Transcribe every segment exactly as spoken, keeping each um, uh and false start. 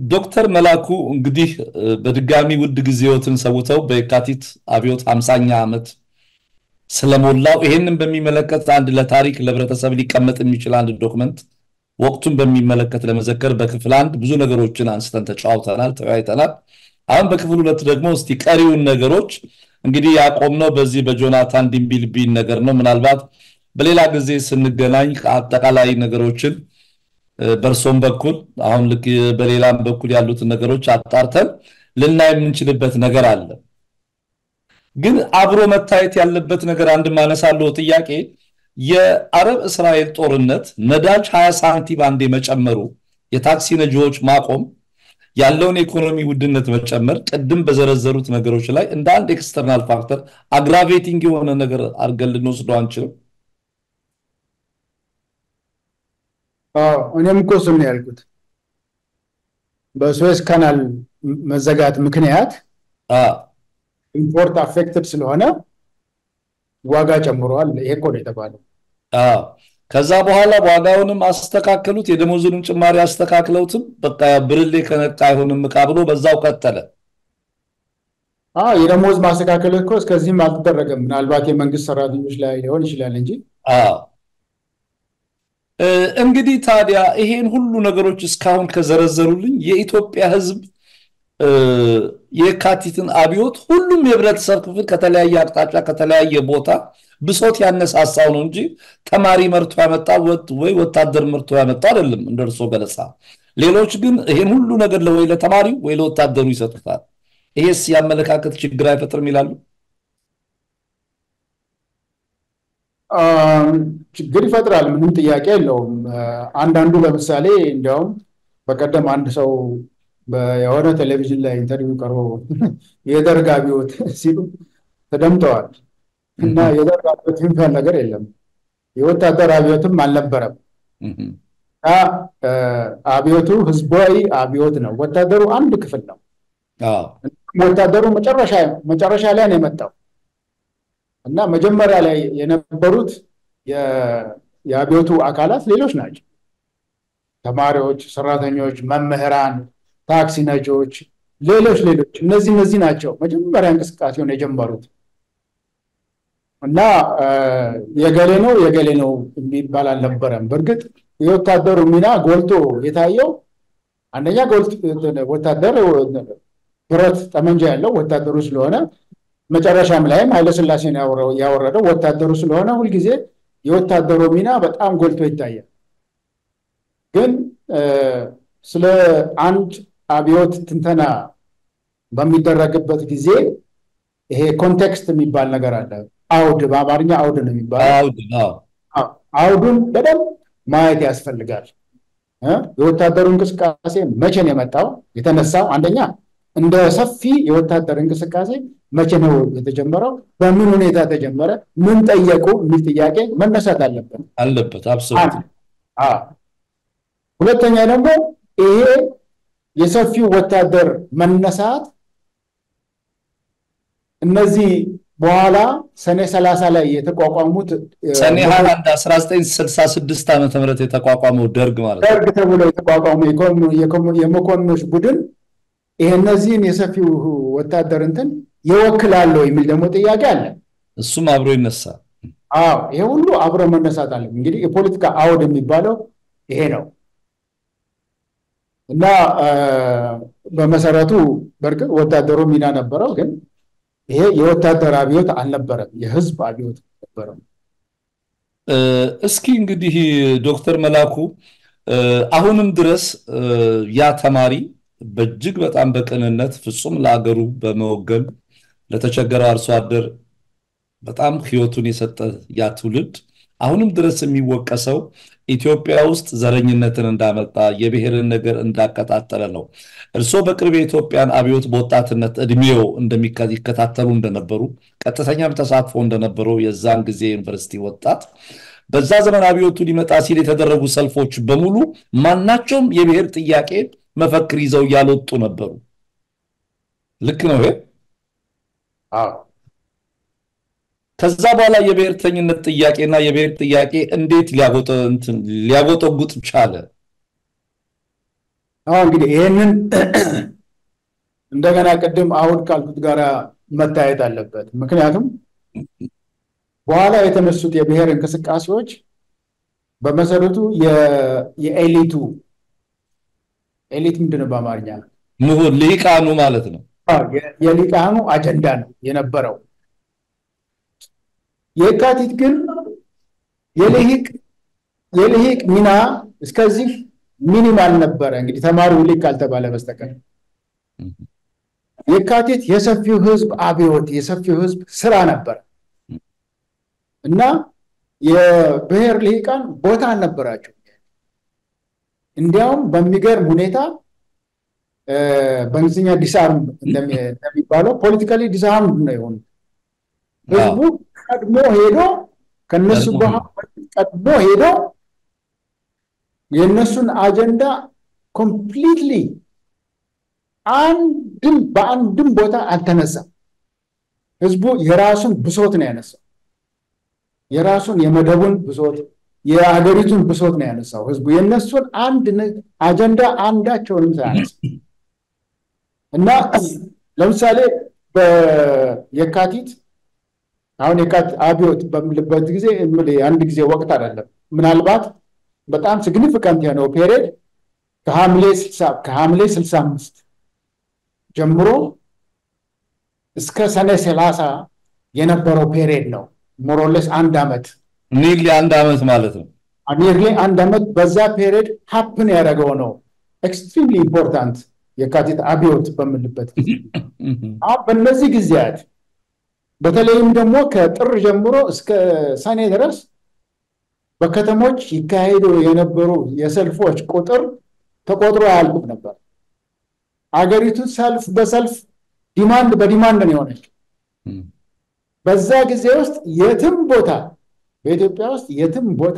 ዶክተር መላኩ እንግዲህ በድጋሚ ውድ ጊዜዎትን ሰውተው በየካቲት አብዮት ሃምሳኛ ዓመት ስለሞላው ይሄንን በሚመለከት አንድ ለታሪክ ለህብረተሰብ ሊቀመጥ የሚችል አንድ ዶክመንት ወቅቱን በሚመለከት ለመዘከር በክፍል አንድ ብዙ ነገሮችን አንስተን ተጫውተናል ተወያይተናል። አሁን በክፍል ሁለት ደግሞ እስቲ ቀሪውን ነገሮች እንግዲህ ያቆምነው በዚህ በጆናታን ዲምቢልቢ ነገር ነው። ምናልባት በሌላ ጊዜ ስንገናኝ አጠቃላይ ነገሮችን በርሶም በኩል አሁን ልክ በሌላም በኩል ያሉት ነገሮች አጣርተን ልናይ የምንችልበት ነገር አለ። ግን አብሮ መታየት ያለበት ነገር አንድ ማነሳለው ጥያቄ የአረብ እስራኤል ጦርነት ነዳጅ ሃያ ሳንቲም አንዴ መጨመሩ የታክሲ ነጂዎች ማቆም ያለውን ኢኮኖሚ ውድነት መጨመር ቀድም በዘረዘሩት ነገሮች ላይ እንደ አንድ ኤክስተርናል ፋክተር አግራቬቲንግ የሆነ ነገር አርገን ልንወስደው አንችልም። አዎ እኔም እኮ እሱን ነው ያልኩት። በሱዌዝ ካናል መዘጋት ምክንያት አ ኢምፖርት አፌክትድ ስለሆነ ዋጋ ጨምሯል። ይሄ እኮ ነው የተባለው። አዎ ከዛ በኋላ ዋጋውንም አስተካከሉት፣ የደሞዙንም ጭማሪ አስተካክለውትም በቃ ብርሌ ከነቃ አይሆንም ብሎ በዛው ቀጠለ። አዎ የደሞዝ ማስተካከል እኮ እስከዚህም አልተደረገም። ምናልባት የመንግስት ሰራተኞች ላይ ሊሆን ይችላል እንጂ አዎ እንግዲህ ታዲያ ይሄን ሁሉ ነገሮች እስካሁን ከዘረዘሩልኝ የኢትዮጵያ ህዝብ የካቲትን አብዮት ሁሉም የህብረተሰብ ክፍል ከተለያየ አቅጣጫ ከተለያየ ቦታ ብሶት ያነሳሳው ነው እንጂ ተማሪ መርቶ ያመጣው ወይ ወታደር መርቶ ያመጣው አይደለም እንደርሶ ገለጻ። ሌሎች ግን ይሄን ሁሉ ነገር ለወይ ለተማሪው ወይ ለወታደሩ ይሰጡታል። ይሄስ ያመለካከት ችግር አይፈጥርም ይላሉ? ችግር ይፈጥራል፣ ምንም ጥያቄ የለውም። አንዳንዱ ለምሳሌ እንዲያውም በቀደም አንድ ሰው በየሆነ ቴሌቪዥን ላይ ኢንተርቪው ቀርቦ የደርግ አብዮት ሲሉ ተደምጠዋል። እና የደርግ አብዮት የሚባል ነገር የለም፣ የወታደር አብዮትም አልነበረም። አብዮቱ ህዝባዊ አብዮት ነው። ወታደሩ አንድ ክፍል ነው። አዎ ወታደሩ መጨረሻ መጨረሻ ላይ ነው የመጣው እና መጀመሪያ ላይ የነበሩት የአብዮቱ አካላት ሌሎች ናቸው። ተማሪዎች፣ ሰራተኞች፣ መምህራን፣ ታክሲ ነጂዎች፣ ሌሎች ሌሎች እነዚህ እነዚህ ናቸው መጀመሪያ እንቅስቃሴውን የጀመሩት። እና የገሌ ነው የገሌ ነው የሚባል አልነበረም። በእርግጥ የወታደሩ ሚና ጎልቶ የታየው አንደኛ ጎልቶ ወታደር ብረት ጠመንጃ ያለው ወታደሩ ስለሆነ መጨረሻም ላይም ኃይለ ሥላሴን ያወረደው ወታደሩ ስለሆነ ሁሉ ጊዜ የወታደሩ ሚና በጣም ጎልቶ ይታያል። ግን ስለ አንድ አብዮት ትንተና በሚደረግበት ጊዜ ይሄ ኮንቴክስት የሚባል ነገር አለ። አውድ በአማርኛ አውድ ነው የሚባለው። አውድ ነው። አውዱን በደንብ ማየት ያስፈልጋል። የወታደሩ እንቅስቃሴ መቼ ነው የመጣው የተነሳው? አንደኛ እንደ ሰፊ የወታደር እንቅስቃሴ መቼ ነው የተጀመረው? በምን ሁኔታ ተጀመረ? ምን ጠየቁ? የሚል ጥያቄ መነሳት አለበት አለበት አብሶሉት። አዎ ሁለተኛ ደግሞ ይሄ የሰፊው ወታደር መነሳት እነዚህ በኋላ ሰኔ ሰላሳ ላይ የተቋቋሙት ሰኔ ሃያ አንድ አስራ ዘጠኝ ስልሳ ስድስት ዓመተ ምህረት የተቋቋመው ደርግ ማለት ነው። ደርግ ተብሎ የተቋቋመው የመኮንኖች ቡድን ይሄ እነዚህን የሰፊው ወታደር እንትን ይወክላል የሚል ደግሞ ጥያቄ አለ። እሱም አብሮ ይነሳል። አዎ ይሄ ሁሉ አብሮ መነሳት አለ። እንግዲህ የፖለቲካ አውድ የሚባለው ይሄ ነው። እና በመሰረቱ በርግጥ ወታደሩ ሚና ነበረው፣ ግን ይሄ የወታደር አብዮት አልነበረም፣ የህዝብ አብዮት ነበረ። እስኪ እንግዲህ ዶክተር መላኩ አሁንም ድረስ ያ ተማሪ በእጅግ በጣም በቅንነት ፍጹም ለአገሩ በመወገን ለተቸገረ አርሶ አደር በጣም ህይወቱን የሰጠ ያ ትውልድ አሁንም ድረስ የሚወቀሰው ኢትዮጵያ ውስጥ ዘረኝነትን እንዳመጣ የብሔርን ነገር እንዳቀጣጠለ ነው። እርሶ በቅርብ የኢትዮጵያን አብዮት በወጣትነት እድሜው እንደሚከታተሉ እንደነበሩ ቀጥተኛም ተሳትፎ እንደነበረው የዛን ጊዜ ዩኒቨርሲቲ ወጣት በዛ ዘመን አብዮቱ ሊመጣ ሲል የተደረጉ ሰልፎች በሙሉ ማናቸውም የብሔር ጥያቄ መፈክር ይዘው ያልወጡ ነበሩ። ልክ ነው ይሄ? አዎ ከዛ በኋላ የብሔርተኝነት ጥያቄና የብሔር ጥያቄ እንዴት ሊያጎጠ እንትን ሊያጎጠጉጥ ቻለ? አሁን እንግዲህ ይሄንን እንደገና ቅድም አሁን ካልኩት ጋራ መታየት አለበት። ምክንያቱም በኋላ የተነሱት የብሔር እንቅስቃሴዎች በመሰረቱ የኤሊቱ ኤሊት ምንድነው በአማርኛ ምሁር ሊቃኑ ማለት ነው። የሊቃኑ አጀንዳ ነው የነበረው። የካቲት ግን የልሂቅ የልሂቅ ሚና እስከዚህ ሚኒማል ነበረ። እንግዲህ ተማሪው ልሂቅ ካልተባለ በስተቀር የካቲት የሰፊው ህዝብ አብዮት የሰፊው ህዝብ ስራ ነበር እና የብሔር ልሂቃን ቦታ አልነበራቸው። እንዲያውም በሚገርም ሁኔታ በእንግሊዝኛ ዲስአርም እንደሚባለው ፖለቲካሊ ዲስአርም ነው የሆኑት። ህዝቡ ቀድሞ ሄዶ ከነሱ በኋላ ቀድሞ ሄዶ የነሱን አጀንዳ ኮምፕሊትሊ አንድም በአንድም ቦታ አልተነሳም። ህዝቡ የራሱን ብሶት ነው ያነሳው። የራሱን የመደቡን ብሶት የሀገሪቱን ብሶት ነው ያነሳው። ህዝቡ የነሱን አንድ አጀንዳ አንዳቸውንም ሳያነሳ እና ለምሳሌ በየካቲት አሁን የካቲት አብዮት በሚልበት ጊዜ አንድ ጊዜ ወቅት አይደለም። ምናልባት በጣም ሲግኒፊካንት የሆነው ፔሪድ ከሐምሌ ስልሳ ከሐምሌ ስልሳ አምስት ጀምሮ እስከ ሰኔ ሰላሳ የነበረው ፔሪድ ነው። ሞሮሌስ አንድ አመት ኒርሊ አንድ አመት ማለት ነው። ኒርሊ አንድ አመት በዛ ፔሪድ ሀፕን ያደረገው ነው ኤክስትሪምሊ ኢምፖርታንት የካቲት አብዮት በሚልበት ጊዜ። አሁን በእነዚህ ጊዜያት በተለይም ደግሞ ከጥር ጀምሮ እስከ ሰኔ ድረስ በከተሞች ይካሄዱ የነበሩ የሰልፎች ቁጥር ተቆጥሮ አያልቅም ነበር። አገሪቱ ሰልፍ በሰልፍ ዲማንድ በዲማንድ ነው የሆነችው። በዛ ጊዜ ውስጥ የትም ቦታ በኢትዮጵያ ውስጥ የትም ቦታ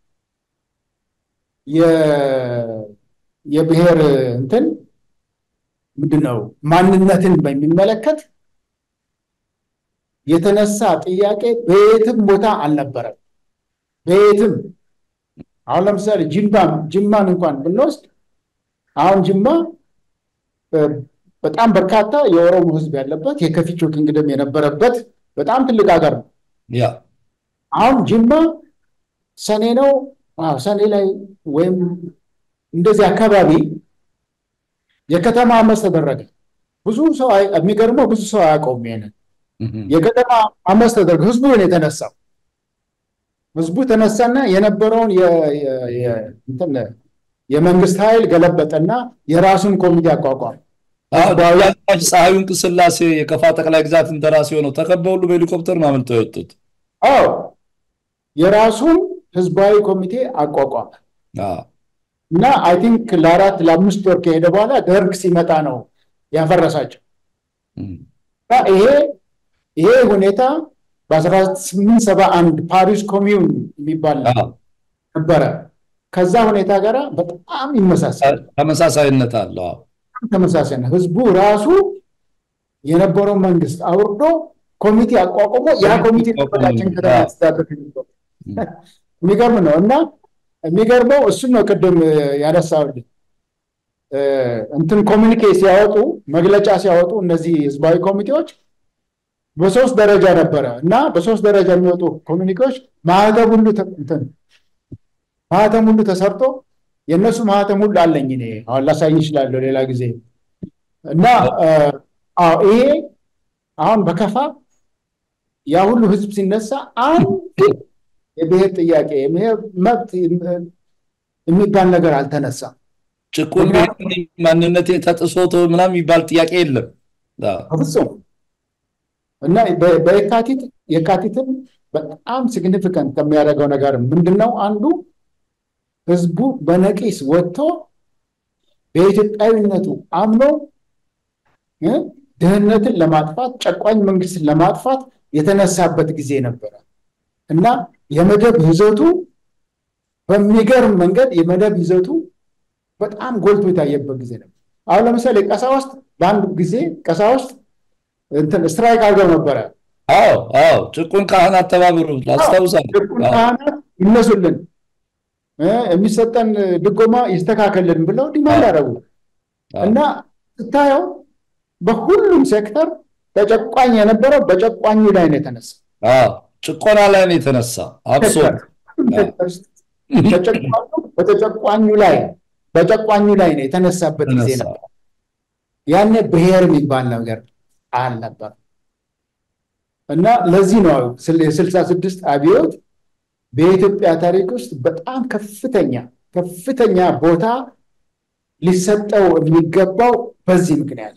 የብሔር እንትን ምንድነው ማንነትን በሚመለከት የተነሳ ጥያቄ በየትም ቦታ አልነበረም። በየትም አሁን ለምሳሌ ጅማ ጅማን እንኳን ብንወስድ አሁን ጅማ በጣም በርካታ የኦሮሞ ህዝብ ያለበት የከፊቾ ኪንግደም የነበረበት በጣም ትልቅ ሀገር ነው። ያ አሁን ጅማ ሰኔ ነው አዎ ሰኔ ላይ ወይም እንደዚህ አካባቢ የከተማ አመፅ ተደረገ። ብዙ ሰው የሚገርመው ብዙ ሰው አያውቀውም ይሄንን የከተማ አመፅ ተደረገ። ህዝቡ ነው የተነሳው። ህዝቡ ተነሳና የነበረውን የእንትን የመንግስት ኃይል ገለበጠና የራሱን ኮሚቴ አቋቋመ። አዳያች ፀሐዩ እንቅስላሴ የከፋ ጠቅላይ ግዛት እንደራሴ ሆነው ተከበው ሁሉ በሄሊኮፕተር ነው አመልጠው የወጡት። አዎ የራሱን ህዝባዊ ኮሚቴ አቋቋመ። አዎ እና አይ ቲንክ ለአራት ለአምስት ወር ከሄደ በኋላ ደርግ ሲመጣ ነው ያፈረሳቸው። ይሄ ይሄ ሁኔታ በ18 ሰባ አንድ ፓሪስ ኮሚዩን የሚባል ነበረ። ከዛ ሁኔታ ጋራ በጣም ይመሳሰላል። ተመሳሳይነት አለው። ተመሳሳይነት ህዝቡ ራሱ የነበረው መንግስት አውርዶ ኮሚቴ አቋቁሞ ያ ኮሚቴ ተበላችን ከተስተዳደረ ነው። የሚገርም ነው እና የሚገርመው እሱ ነው። ቅድም ያነሳውልኝ እንትን ኮሚኒኬ ሲያወጡ መግለጫ ሲያወጡ እነዚህ ህዝባዊ ኮሚቴዎች በሶስት ደረጃ ነበረ እና በሶስት ደረጃ የሚወጡ ኮሚኒኬዎች ማህተም ሁሉ እንትን ማህተም ሁሉ ተሰርቶ የነሱ ማህተም ሁሉ አለኝ እኔ አሁን ላሳይ ይችላል ሌላ ጊዜ እና አዎ ይሄ አሁን በከፋ ያ ሁሉ ህዝብ ሲነሳ አንድ የብሔር ጥያቄ መብት የሚባል ነገር አልተነሳም። ጭቁን ማንነቴ ተጥሶት ምናምን የሚባል ጥያቄ የለም። አፍጹም እና በየካቲት የካቲትን በጣም ሲግኒፊካንት ከሚያደርገው ነገር ምንድነው አንዱ ህዝቡ በነቂስ ወጥቶ በኢትዮጵያዊነቱ አምኖ ድህነትን ለማጥፋት ጨቋኝ መንግስትን ለማጥፋት የተነሳበት ጊዜ ነበር እና የመደብ ይዘቱ በሚገርም መንገድ የመደብ ይዘቱ በጣም ጎልቶ የታየበት ጊዜ ነበር። አሁን ለምሳሌ ቀሳውስት በአንድ ጊዜ ቀሳውስት እንትን ስትራይክ አድርገው ነበር። አዎ አዎ ጭቁን ካህናት ተባብሩ ላስታውሳለሁ። ጭቁን ካህናት ይነሱልን የሚሰጠን ድጎማ ይስተካከልን ብለው ዲማንድ አደረጉ። እና ስታየው በሁሉም ሴክተር ተጨቋኝ የነበረው በጨቋኙ ላይ ነው የተነሳ። አዎ ጭቆና ላይ ነው የተነሳ። አብሶ ተጨቋኙ በተጨቋኙ ላይ በጨቋኙ ላይ ነው የተነሳበት ጊዜ ነበር። ያኔ ብሔር የሚባል ነገር አልነበር። እና ለዚህ ነው ስልሳ ስድስት አብዮት በኢትዮጵያ ታሪክ ውስጥ በጣም ከፍተኛ ከፍተኛ ቦታ ሊሰጠው የሚገባው በዚህ ምክንያት።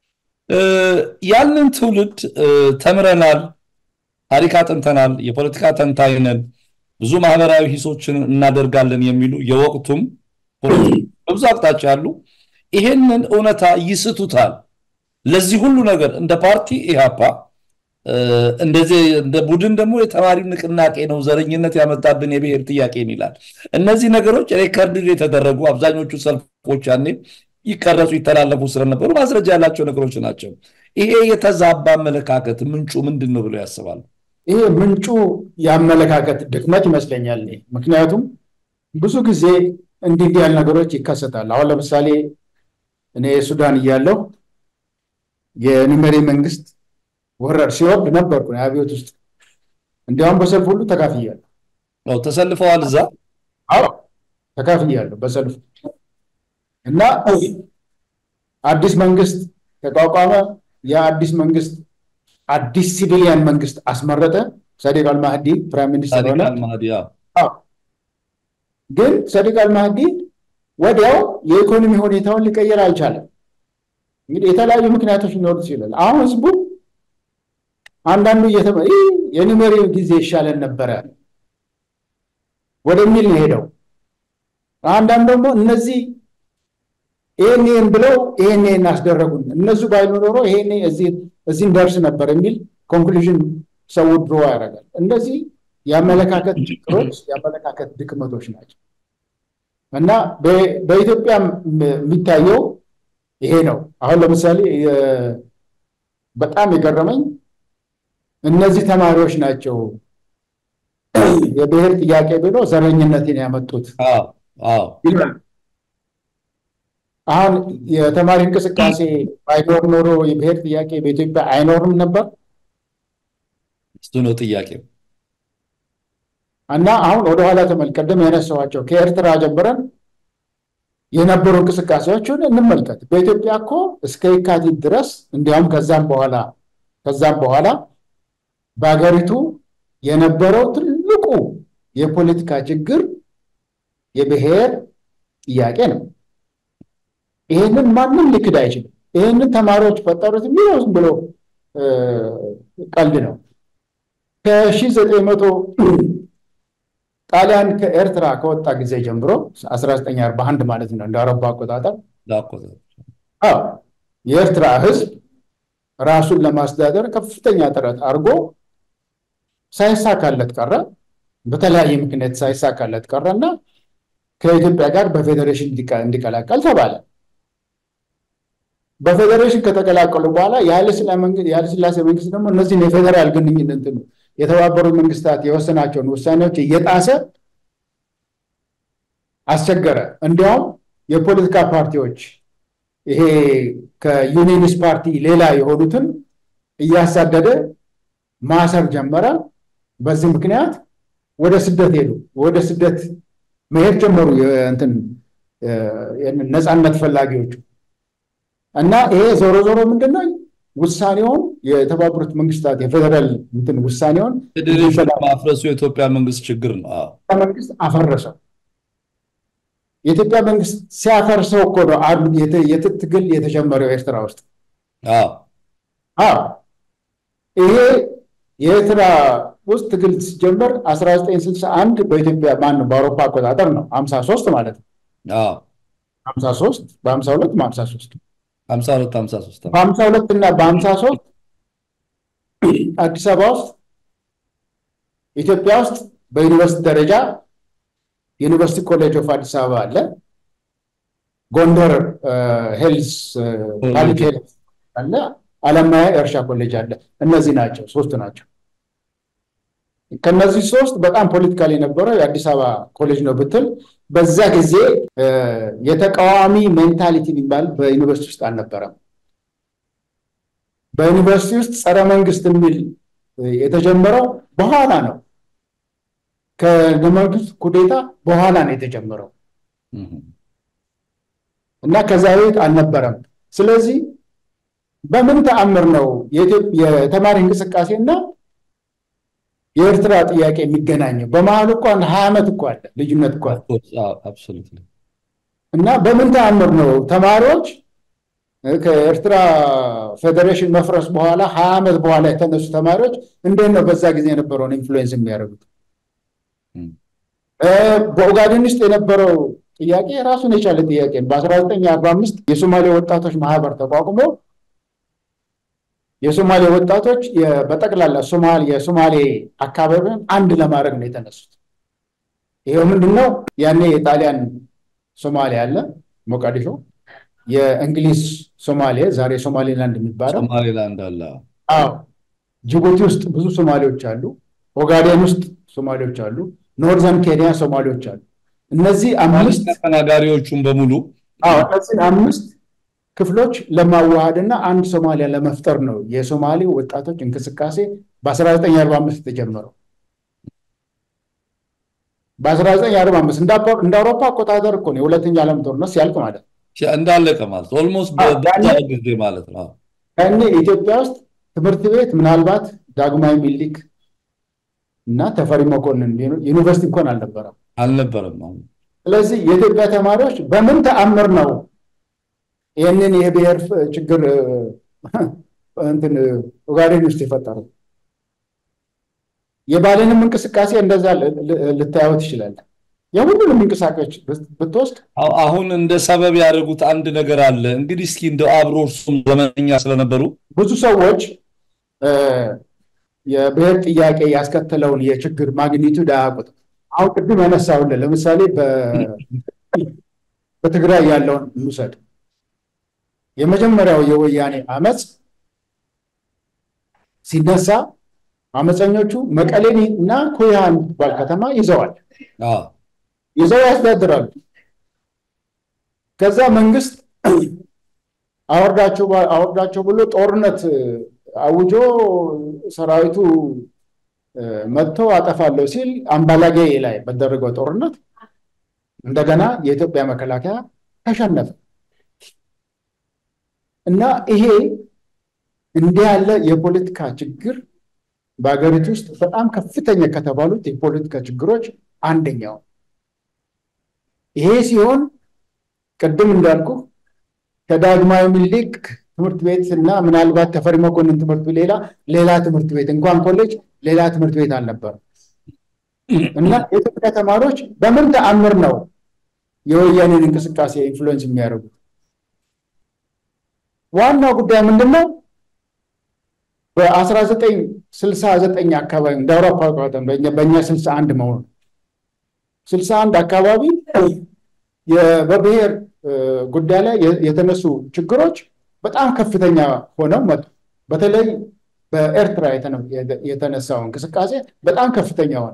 ያንን ትውልድ ተምረናል፣ ታሪክ አጥንተናል፣ የፖለቲካ ተንታኝ ነን፣ ብዙ ማህበራዊ ሂሶችን እናደርጋለን የሚሉ የወቅቱም በብዙ አቅጣጫ ያሉ ይሄንን እውነታ ይስቱታል። ለዚህ ሁሉ ነገር እንደ ፓርቲ ኢህአፓ እንደዚህ እንደ ቡድን ደግሞ የተማሪ ንቅናቄ ነው ዘረኝነት ያመጣብን የብሔር ጥያቄ ይላል። እነዚህ ነገሮች ሬከርድ የተደረጉ አብዛኞቹ ሰልፎች ያኔ ይቀረጹ ይተላለፉ ስለነበሩ ማስረጃ ያላቸው ነገሮች ናቸው። ይሄ የተዛባ አመለካከት ምንጩ ምንድነው ብለው ያስባሉ? ይሄ ምንጩ ያመለካከት ድክመት ይመስለኛል። ምክንያቱም ብዙ ጊዜ እንዲህ ያሉ ነገሮች ይከሰታል። አሁን ለምሳሌ እኔ ሱዳን እያለሁ የኒመሪ መንግስት ወረር ሲወርድ ነበርኩ አብዮት ውስጥ። እንዲያውም በሰልፍ ሁሉ ተካፍያለሁ። ነው ተሰልፈዋል እዛ? አዎ ተካፍያለሁ በሰልፍ። እና አዲስ መንግስት ተቋቋመ። የአዲስ መንግስት አዲስ ሲቪሊያን መንግስት አስመረጠ። ሰዲቅ አልማህዲ ፕራይም ሚኒስተር ሆነ። አዎ ግን ሰዲቅ አልማህዲ ወዲያው የኢኮኖሚ ሁኔታውን ሊቀየር አልቻለም። እንግዲህ የተለያዩ ምክንያቶች ሊኖሩ ይችላል። አሁን ህዝቡ አንዳንዱ እየተመ የኒመሪ ጊዜ ይሻለን ነበረ ወደሚል ነው ሄደው። አንዳንዱ ደግሞ እነዚህ ይሄን ብለው ይሄን አስደረጉን እነሱ ባይሉ ኖሮ ይሄን እዚህ እዚህ እንደርስ ነበር የሚል ኮንክሉዥን ሰው ድሮ ያደርጋል። እንደዚህ ያመለካከት ችግሮች ያመለካከት ድክመቶች ናቸው። እና በኢትዮጵያ የሚታየው ይሄ ነው። አሁን ለምሳሌ በጣም የገረመኝ እነዚህ ተማሪዎች ናቸው የብሔር ጥያቄ ብሎ ዘረኝነትን ያመጡት። አዎ አዎ አሁን የተማሪ እንቅስቃሴ ባይኖር ኖሮ የብሔር ጥያቄ በኢትዮጵያ አይኖርም ነበር። እሱ ነው ጥያቄው። እና አሁን ወደ ኋላ ተመልከደም ያነሳዋቸው ከኤርትራ ጀምረን የነበሩ እንቅስቃሴዎችን እንመልከት። በኢትዮጵያ እኮ እስከ የካቲት ድረስ እንዲያውም ከዛም በኋላ ከዛም በኋላ በአገሪቱ የነበረው ትልቁ የፖለቲካ ችግር የብሔር ጥያቄ ነው። ይሄንን ማንም ሊክድ አይችልም። ይሄንን ተማሪዎች ፈጠሩት የሚለው ዝም ብሎ ቀልድ ነው። ከሺህ ዘጠኝ መቶ ጣሊያን ከኤርትራ ከወጣ ጊዜ ጀምሮ አስራ ዘጠኝ አርባ አንድ ማለት ነው እንደ አውሮፓ አቆጣጠር አዎ የኤርትራ ህዝብ ራሱን ለማስተዳደር ከፍተኛ ጥረት አድርጎ ሳይሳካለት ቀረ። በተለያየ ምክንያት ሳይሳካለት ቀረና ከኢትዮጵያ ጋር በፌደሬሽን እንዲቀላቀል ተባለ። በፌደሬሽን ከተቀላቀሉ በኋላ የኃይለ ሥላሴ መንግስት ደግሞ እነዚህን የፌደራል ግንኙነት ነው የተባበሩት መንግስታት የወሰናቸውን ውሳኔዎች እየጣሰ አስቸገረ። እንዲያውም የፖለቲካ ፓርቲዎች ይሄ ከዩኒየኒስት ፓርቲ ሌላ የሆኑትን እያሳደደ ማሰር ጀመረ። በዚህ ምክንያት ወደ ስደት ሄዱ። ወደ ስደት መሄድ ጀመሩ እንትን ነፃነት ፈላጊዎቹ። እና ይሄ ዞሮ ዞሮ ምንድነው ውሳኔውን የተባበሩት መንግስታት የፌደራል እንትን ውሳኔውን ማፍረሱ የኢትዮጵያ መንግስት ችግር ነው። አዎ መንግስት አፈረሰው። የኢትዮጵያ መንግስት ሲያፈርሰው እኮ ነው የትግል የተጀመረው ኤርትራ ውስጥ። አዎ አዎ ይሄ የኤርትራ ውስጥ ትግል ሲጀመር አስራ ዘጠኝ ስልሳ አንድ በኢትዮጵያ ማን ነው በአውሮፓ አቆጣጠር ነው ሃምሳ ሶስት ማለት ነው። አዎ ሃምሳ ሶስት በሃምሳ ሁለት ሃምሳ ሶስት ሃምሳ ሁለት ሃምሳ ሶስት በሃምሳ ሁለት እና በሃምሳ ሶስት አዲስ አበባ ውስጥ ኢትዮጵያ ውስጥ በዩኒቨርሲቲ ደረጃ ዩኒቨርሲቲ ኮሌጅ ኦፍ አዲስ አበባ አለ። ጎንደር ሄልስ ፓብሊክ ሄልስ አለ። አለማያ እርሻ ኮሌጅ አለ። እነዚህ ናቸው ሶስት ናቸው። ከነዚህ ሶስት በጣም ፖለቲካሊ የነበረው የአዲስ አበባ ኮሌጅ ነው ብትል በዛ ጊዜ የተቃዋሚ ሜንታሊቲ የሚባል በዩኒቨርሲቲ ውስጥ አልነበረም። በዩኒቨርሲቲ ውስጥ ጸረ መንግስት የሚል የተጀመረው በኋላ ነው። ከመንግስት ኩዴታ በኋላ ነው የተጀመረው እና ከዛ በፊት አልነበረም። ስለዚህ በምን ተአምር ነው የተማሪ እንቅስቃሴና የኤርትራ ጥያቄ የሚገናኘው? በመሀል እኮ አንድ ሀያ ዓመት እኮ አለ ልዩነት እኮ አለ። እና በምን ተአምር ነው ተማሪዎች ከኤርትራ ፌዴሬሽን መፍረስ በኋላ ሀያ ዓመት በኋላ የተነሱ ተማሪዎች እንዴት ነው በዛ ጊዜ የነበረውን ኢንፍሉዌንስ የሚያደርጉት? በኦጋዴን ውስጥ የነበረው ጥያቄ ራሱን የቻለ ጥያቄ ነው። በአስራ ዘጠኝ አርባ አምስት የሶማሌ ወጣቶች ማህበር ተቋቁሞ የሶማሌ ወጣቶች በጠቅላላ ሶማሌ የሶማሌ አካባቢን አንድ ለማድረግ ነው የተነሱት። ይሄው ምንድነው ያኔ የጣሊያን ሶማሌ አለ ሞቃዲሾ፣ የእንግሊዝ ሶማሌ ዛሬ ሶማሌላንድ የሚባለው ሶማሌላንድ አለ። አዎ ጅቡቲ ውስጥ ብዙ ሶማሌዎች አሉ፣ ኦጋዴን ውስጥ ሶማሌዎች አሉ፣ ኖርዘርን ኬንያ ሶማሌዎች አሉ። እነዚህ አምስት ተናጋሪዎቹን በሙሉ አዎ እነዚህ አምስት ክፍሎች ለማዋሃድና አንድ ሶማሊያ ለመፍጠር ነው የሶማሌ ወጣቶች እንቅስቃሴ በ1945 ተጀመረው። በ1945 እንደ አውሮፓ አቆጣጠር እኮ ነው የሁለተኛው ዓለም ጦርነት ሲያልቅ ማለት ነው። እንዳለቀ ማለት ኦልሞስት በዛው ጊዜ ማለት ነው። ያኔ ኢትዮጵያ ውስጥ ትምህርት ቤት ምናልባት ዳግማዊ ምኒልክ እና ተፈሪ መኮንን ዩኒቨርሲቲ እንኳን አልነበረም አልነበረም። ስለዚህ የኢትዮጵያ ተማሪዎች በምን ተአምር ነው ይሄንን የብሔር ችግር እንትን ኦጋዴን ውስጥ የፈጠረው? የባሌንም እንቅስቃሴ እንደዛ ልታዩት ይችላል። የሁሉንም እንቅስቃሴዎች ብትወስድ አሁን እንደ ሰበብ ያደርጉት አንድ ነገር አለ። እንግዲህ እስኪ እንደው አብሮ እርሱም ዘመነኛ ስለነበሩ ብዙ ሰዎች የብሔር ጥያቄ ያስከተለውን የችግር ማግኒቱድ አያውቁትም። አሁን ቅድም ያነሳሁልህ ለምሳሌ በትግራይ ያለውን እንውሰድ። የመጀመሪያው የወያኔ አመጽ ሲነሳ አመፀኞቹ መቀሌን እና ኩያን ባል ከተማ ይዘዋል። አዎ ይዘው ያስተዳድራሉ። ከዛ መንግስት አወርዳቸው አወርዳቸው ብሎ ጦርነት አውጆ ሰራዊቱ መጥቶ አጠፋለሁ ሲል አምባላጌ ላይ በደረገው ጦርነት እንደገና የኢትዮጵያ መከላከያ ተሸነፈ። እና ይሄ እንዲህ ያለ የፖለቲካ ችግር በአገሪቱ ውስጥ በጣም ከፍተኛ ከተባሉት የፖለቲካ ችግሮች አንደኛው ይሄ ሲሆን ቅድም እንዳልኩ ከዳግማዊ ምኒልክ ትምህርት ቤት እና ምናልባት ተፈሪ መኮንን ትምህርት ሌላ ሌላ ትምህርት ቤት እንኳን ኮሌጅ ሌላ ትምህርት ቤት አልነበረም። እና የኢትዮጵያ ተማሪዎች በምን ተአምር ነው የወያኔን እንቅስቃሴ ኢንፍሉዌንስ የሚያደርጉት? ዋናው ጉዳይ ምንድነው? በ1969 አካባቢ እንደ አውሮፓ አቆጣጠር በእኛ ስልሳ አንድ መሆኑ ስልሳ አንድ አካባቢ በብሔር ጉዳይ ላይ የተነሱ ችግሮች በጣም ከፍተኛ ሆነው መጡ። በተለይ በኤርትራ የተነሳው እንቅስቃሴ በጣም ከፍተኛ ሆነ።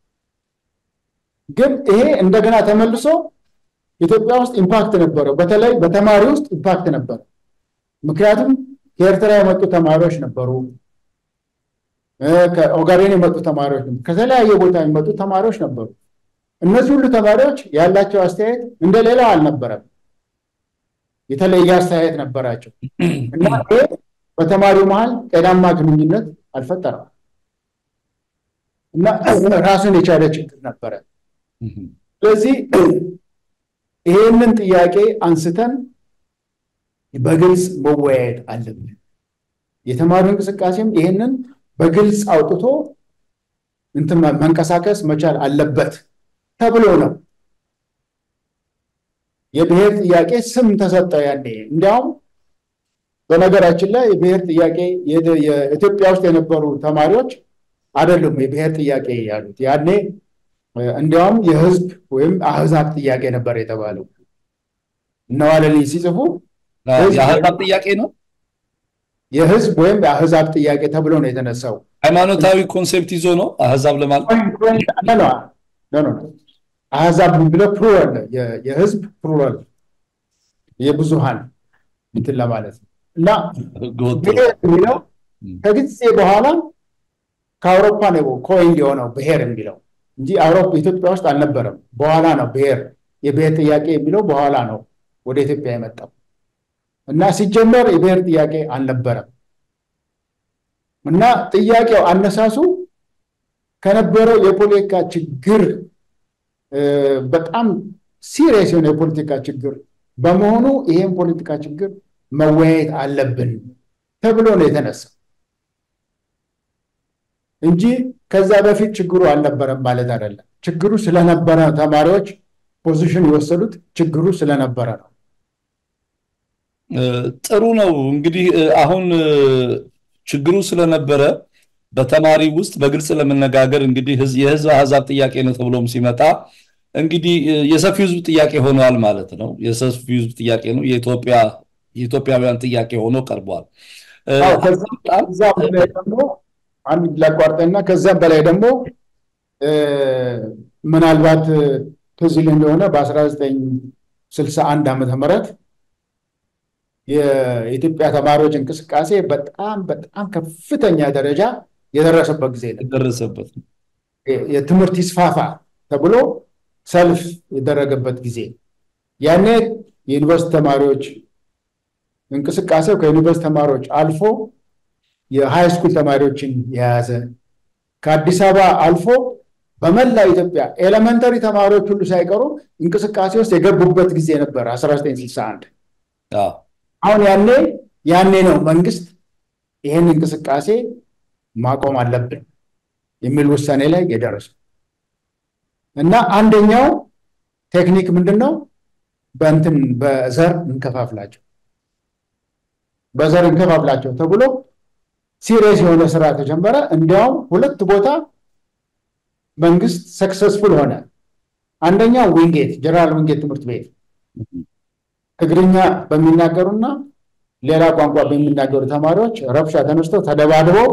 ግን ይሄ እንደገና ተመልሶ ኢትዮጵያ ውስጥ ኢምፓክት ነበረው። በተለይ በተማሪ ውስጥ ኢምፓክት ነበረ። ምክንያቱም ከኤርትራ የመጡ ተማሪዎች ነበሩ፣ ከኦጋዴን የመጡ ተማሪዎች ነበሩ፣ ከተለያየ ቦታ የመጡ ተማሪዎች ነበሩ። እነዚህ ሁሉ ተማሪዎች ያላቸው አስተያየት እንደሌላው አልነበረም፣ የተለየ አስተያየት ነበራቸው። እና ይሄ በተማሪው መሃል ጤናማ ግንኙነት አልፈጠረም እና ራሱን የቻለ ችግር ነበረ። ስለዚህ ይሄንን ጥያቄ አንስተን በግልጽ መወያየት አለብን። የተማሪው እንቅስቃሴም ይሄንን በግልጽ አውጥቶ እንትን መንቀሳቀስ መቻል አለበት ተብሎ ነው። የብሔር ጥያቄ ስም ተሰጠው ያኔ። እንዲያውም በነገራችን ላይ የብሔር ጥያቄ የኢትዮጵያ ውስጥ የነበሩ ተማሪዎች አይደሉም የብሔር ጥያቄ ያሉት። ያኔ እንዲያውም የህዝብ ወይም አህዛብ ጥያቄ ነበር የተባለው። እነዋለልኝ ሲጽፉ የአህዛብ ጥያቄ ነው፣ የህዝብ ወይም የአህዛብ ጥያቄ ተብሎ ነው የተነሳው። ሃይማኖታዊ ኮንሴፕት ይዞ ነው አህዛብ ለማለት አሕዛብ ብለው ፕሉራል የህዝብ ፕሉራል የብዙሃን እንትን ለማለት ነው እና ብሔር የሚለው ከጊዜ በኋላ ከአውሮፓ ነው ኮይን የሆነው ብሔር የሚለው እንጂ አውሮፓ ኢትዮጵያ ውስጥ አልነበረም። በኋላ ነው ብሔር የብሔር ጥያቄ የሚለው በኋላ ነው ወደ ኢትዮጵያ የመጣው እና ሲጀመር የብሔር ጥያቄ አልነበረም እና ጥያቄው አነሳሱ ከነበረው የፖለቲካ ችግር በጣም ሲሪየስ የሆነ የፖለቲካ ችግር በመሆኑ ይሄን ፖለቲካ ችግር መወያየት አለብን ተብሎ ነው የተነሳው እንጂ ከዛ በፊት ችግሩ አልነበረም ማለት አይደለም። ችግሩ ስለነበረ ተማሪዎች ፖዚሽን የወሰዱት ችግሩ ስለነበረ ነው። ጥሩ ነው። እንግዲህ አሁን ችግሩ ስለነበረ በተማሪ ውስጥ በግልጽ ለመነጋገር እንግዲህ የህዝብ አሕዛብ ጥያቄ ነው ተብሎም ሲመጣ እንግዲህ የሰፊው ህዝብ ጥያቄ ሆኗል ማለት ነው። የሰፊው ህዝብ ጥያቄ ነው። የኢትዮጵያ የኢትዮጵያውያን ጥያቄ ሆኖ ቀርቧል። አዎ ከዛ በላይ ደግሞ አንድ ላቋርጠና ከዛም በላይ ደግሞ ምናልባት ትዝ ይል እንደሆነ በ1961 ዓመተ ምህረት የኢትዮጵያ ተማሪዎች እንቅስቃሴ በጣም በጣም ከፍተኛ ደረጃ የደረሰበት ጊዜ ነው። የደረሰበት የትምህርት ይስፋፋ ተብሎ ሰልፍ የደረገበት ጊዜ ያኔ የዩኒቨርሲቲ ተማሪዎች እንቅስቃሴው ከዩኒቨርሲቲ ተማሪዎች አልፎ የሃይ ስኩል ተማሪዎችን የያዘ ከአዲስ አበባ አልፎ በመላ ኢትዮጵያ ኤሌመንተሪ ተማሪዎች ሁሉ ሳይቀሩ እንቅስቃሴ ውስጥ የገቡበት ጊዜ ነበር አስራ ዘጠኝ ስልሳ አንድ። አዎ አሁን ያኔ ያኔ ነው መንግስት ይሄን እንቅስቃሴ ማቆም አለብን የሚል ውሳኔ ላይ የደረሰው እና አንደኛው ቴክኒክ ምንድነው በእንትን በዘር እንከፋፍላቸው በዘር እንከፋፍላቸው ተብሎ ሲሪየስ የሆነ ስራ ተጀመረ። እንዲያውም ሁለት ቦታ መንግስት ሰክሰስፉል ሆነ። አንደኛው ዊንጌት ጀነራል ዊንጌት ትምህርት ቤት ትግርኛ በሚናገሩና ሌላ ቋንቋ በሚናገሩ ተማሪዎች ረብሻ ተነስቶ ተደባድበው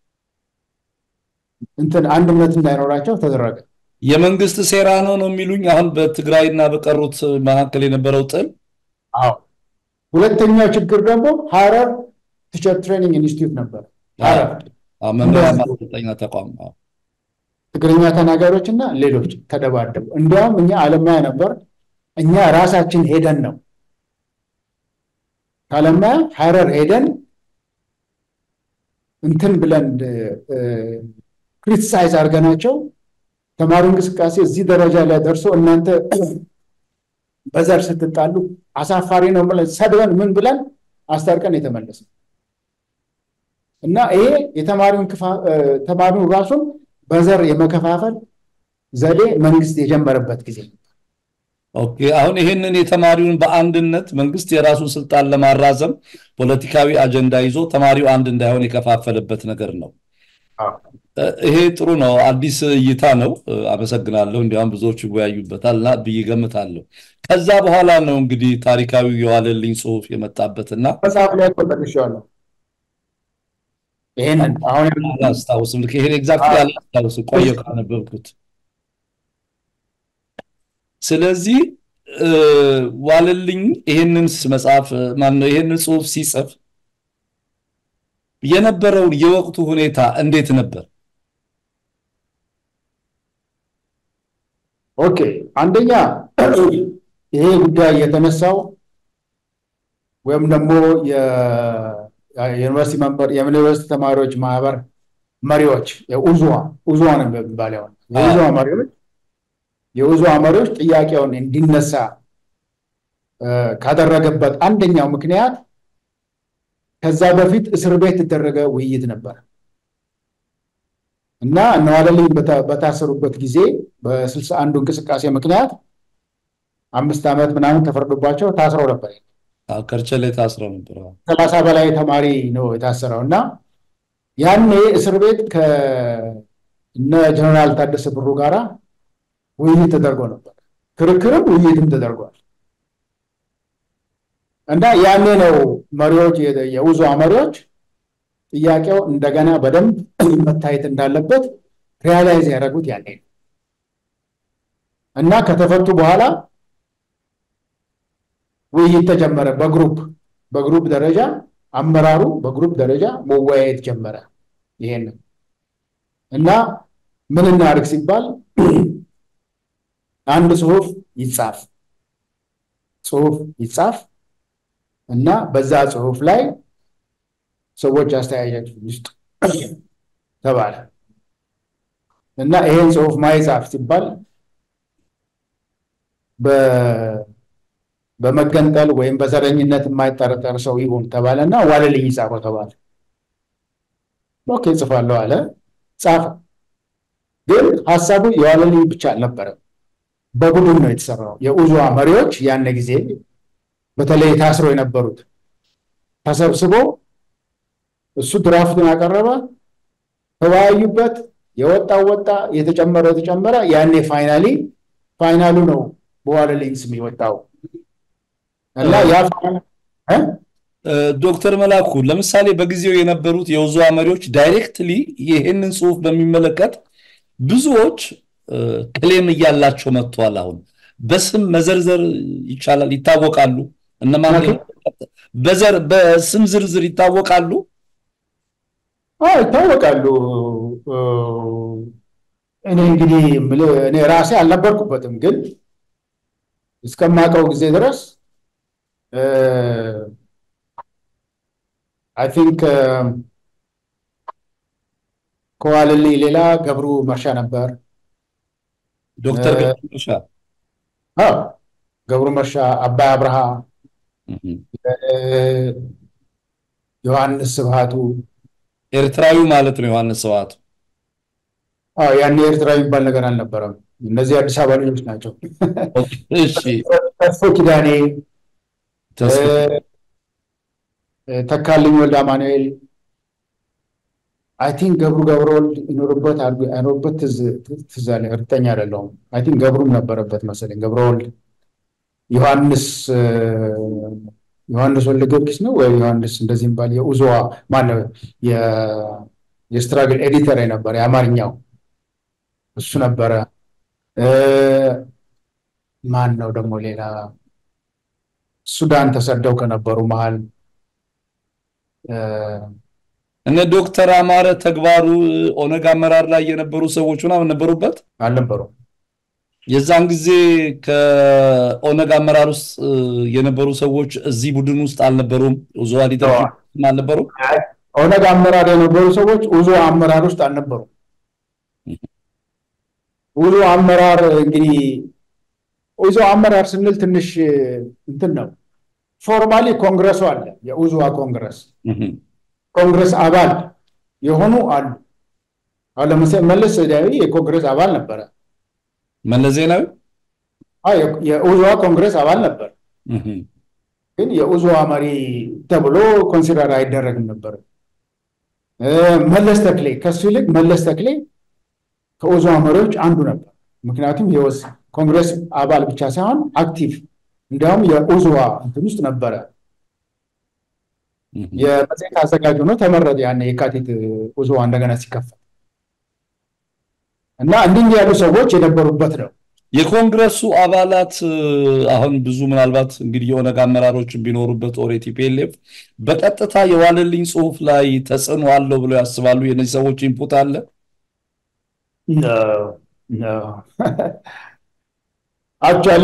እንትን አንድነት እንዳይኖራቸው ተደረገ። የመንግስት ሴራ ነው ነው የሚሉኝ አሁን በትግራይና በቀሩት መካከል የነበረው ጥል። አዎ ሁለተኛው ችግር ደግሞ ሐረር ቲቸር ትሬኒንግ ኢንስቲትዩት ነበር። ሐረር መመሪያ ማሰልጠኛ ተቋም ነው። ትግርኛ ተናጋሪዎችና ሌሎች ተደባደቡ። እንዲያውም እኛ አለማያ ነበር እኛ ራሳችን ሄደን ነው አለማያ ሐረር ሄደን እንትን ብለን ክሪቲሳይዝ አድርገናቸው ተማሪ እንቅስቃሴ እዚህ ደረጃ ላይ ደርሶ እናንተ በዘር ስትጣሉ አሳፋሪ ነው ብለን ሰድበን ምን ብለን አስታርቀን የተመለስነው እና ይሄ የተማሪውን ተማሪውን ራሱን በዘር የመከፋፈል ዘዴ መንግስት የጀመረበት ጊዜ። ኦኬ አሁን ይሄንን የተማሪውን በአንድነት መንግስት የራሱን ስልጣን ለማራዘም ፖለቲካዊ አጀንዳ ይዞ ተማሪው አንድ እንዳይሆን የከፋፈለበት ነገር ነው። ይሄ ጥሩ ነው። አዲስ እይታ ነው። አመሰግናለሁ። እንዲያውም ብዙዎች ይወያዩበታልና ብይገምታለሁ። ከዛ በኋላ ነው እንግዲህ ታሪካዊ የዋለልኝ ጽሁፍ የመጣበትና መጽሐፍ ላይ ተጠቅሻለሁ። ይሄንን አሁን አላስታውስም። ይሄን ኤግዛክትሊ አላስታውስም ቆየሁ ካነበብኩት። ስለዚህ ዋለልኝ ይሄንን መጽሐፍ ማን ነው ይሄንን ጽሁፍ ሲጽፍ የነበረው የወቅቱ ሁኔታ እንዴት ነበር? ኦኬ አንደኛ ይሄ ጉዳይ የተነሳው ወይም ደግሞ የዩኒቨርሲቲ መንበር የዩኒቨርሲቲ ተማሪዎች ማህበር መሪዎች የኡዙዋ ኡዙዋ ነው የሚባለው የኡዙዋ መሪዎች የኡዙዋ መሪዎች ጥያቄውን እንዲነሳ ካደረገበት አንደኛው ምክንያት ከዛ በፊት እስር ቤት ተደረገ ውይይት ነበር እና ዋለልኝ በታሰሩበት ጊዜ በስልሳ አንዱ እንቅስቃሴ ምክንያት አምስት ዓመት ምናምን ተፈርዶባቸው ታስረው ነበር። አዎ ከርቸሌ ታስረው ነበር። ሰላሳ በላይ ተማሪ ነው የታሰረውና ያኔ እስር ቤት ከነ ጀነራል ታደሰ ብሩ ጋራ ውይይት ተደርጎ ነበር። ክርክርም ውይይትም ተደርጓል እና ያኔ ነው መሪዎች የኡዙዋ መሪዎች ጥያቄው እንደገና በደንብ መታየት እንዳለበት ሪያላይዝ ያደረጉት ያኔ ነው እና ከተፈቱ በኋላ ውይይት ተጀመረ። በግሩፕ በግሩፕ ደረጃ አመራሩ በግሩፕ ደረጃ መወያየት ጀመረ። ይሄን እና ምን እናድርግ ሲባል አንድ ጽሁፍ ይጻፍ ጽሁፍ ይጻፍ እና በዛ ጽሁፍ ላይ ሰዎች አስተያየታቸውን ይስጡ ተባለ። እና ይሄን ጽሁፍ ማይጻፍ ሲባል በ በመገንጠል ወይም በዘረኝነት የማይጠረጠር ሰው ይሁን ተባለና ዋለልኝ ይጻፈው ተባለ። ኦኬ ጽፋለሁ አለ፣ ጻፈ። ግን ሐሳቡ የዋለልኝ ብቻ አልነበረም፣ በቡድን ነው የተሰራው። የኡዙዋ መሪዎች ያን ጊዜ በተለይ ታስሮ የነበሩት ተሰብስቦ እሱ ድራፍቱን አቀረበ፣ ተወያዩበት፣ የወጣው ወጣ፣ የተጨመረው ተጨመረ። ያኔ ፋይናሊ ፋይናሉ ነው በዋለልኝ ስም የወጣው። እና ያ ዶክተር መላኩ ለምሳሌ በጊዜው የነበሩት የኡዙዋ መሪዎች ዳይሬክትሊ ይሄንን ጽሁፍ በሚመለከት ብዙዎች ክሌም እያላቸው መጥቷል። አሁን በስም መዘርዘር ይቻላል? ይታወቃሉ? እነማን በዘር በስም ዝርዝር ይታወቃሉ? አዎ ይታወቃሉ። እኔ እንግዲህ እኔ ራሴ አልነበርኩበትም፣ ግን እስከማውቀው ጊዜ ድረስ አይ ቲንክ ከዋለልኝ ሌላ ገብሩ መርሻ ነበር። ዶክተር ገብሩ መርሻ አዎ ገብሩ መርሻ፣ አባይ አብርሃ፣ ዮሐንስ ስብሃቱ ኤርትራዊ ማለት ነው። ዮሐንስ ስብሃቱ አዎ ያኔ ኤርትራዊ የሚባል ነገር አልነበረም። እነዚህ አዲስ አበባ ልጆች ናቸው። እሺ ተስፎ ኪዳኔ፣ ተካልኝ ወልደ አማኑኤል፣ አይ ቲንክ ገብሩ ገብረወልድ ይኖርበት አይኖርበት ትዝ አለኝ፣ እርግጠኛ አይደለሁም። አይ ቲንክ ገብሩም ነበረበት መሰለኝ። ገብረወልድ፣ ዮሐንስ ዮሐንስ ወልደ ጊዮርጊስ ነው ወይ ዮሐንስ እንደዚህ የሚባል የኡዙዋ ማነው የስትራግል ኤዲተር ነበር የአማርኛው፣ እሱ ነበረ። ማን ነው ደግሞ ሌላ ሱዳን ተሰደው ከነበሩ መሃል እነ ዶክተር አማረ ተግባሩ ኦነግ አመራር ላይ የነበሩ ሰዎች ምናምን ነበሩበት? አልነበሩም? የዛን ጊዜ ከኦነግ አመራር ውስጥ የነበሩ ሰዎች እዚህ ቡድን ውስጥ አልነበሩም? ኡዙዋ ሊደርሺፕ አልነበሩም? ኦነግ አመራር የነበሩ ሰዎች ኡዙዋ አመራር ውስጥ አልነበሩም። ኡዙዋ አመራር እንግዲህ ኡዙዋ አመራር ስንል ትንሽ እንትን ነው። ፎርማሊ ኮንግረሱ አለ፣ የኡዙዋ ኮንግረስ ኮንግረስ አባል የሆኑ አሉ። አሁን ለምሳሌ መለስ ዜናዊ የኮንግረስ አባል ነበረ። መለስ ዜናዊ አይ የኡዙዋ ኮንግረስ አባል ነበር፣ ግን የኡዙዋ መሪ ተብሎ ኮንሲደር አይደረግም ነበር። መለስ ተክሌ ከሱ ይልቅ መለስ ተክሌ ከኡዙዋ መሪዎች አንዱ ነበር። ምክንያቱም የወስ ኮንግረስ አባል ብቻ ሳይሆን አክቲቭ እንዲያውም የኡዙዋ እንትን ውስጥ ነበረ። የመጽሔት አዘጋጅ ሆኖ ተመረጠ ያኔ የካቲት ኡዙዋ እንደገና ሲከፈት እና እንዲህ ያሉ ሰዎች የነበሩበት ነው። የኮንግረሱ አባላት አሁን ብዙ ምናልባት እንግዲህ የኦነግ አመራሮች ቢኖሩበት ኦር ቲፒኤልኤፍ በቀጥታ የዋለልኝ ጽሁፍ ላይ ተጽዕኖ አለው ብለው ያስባሉ? የነዚህ ሰዎች ኢንፑት አለ? ነው ነው አክቹአሊ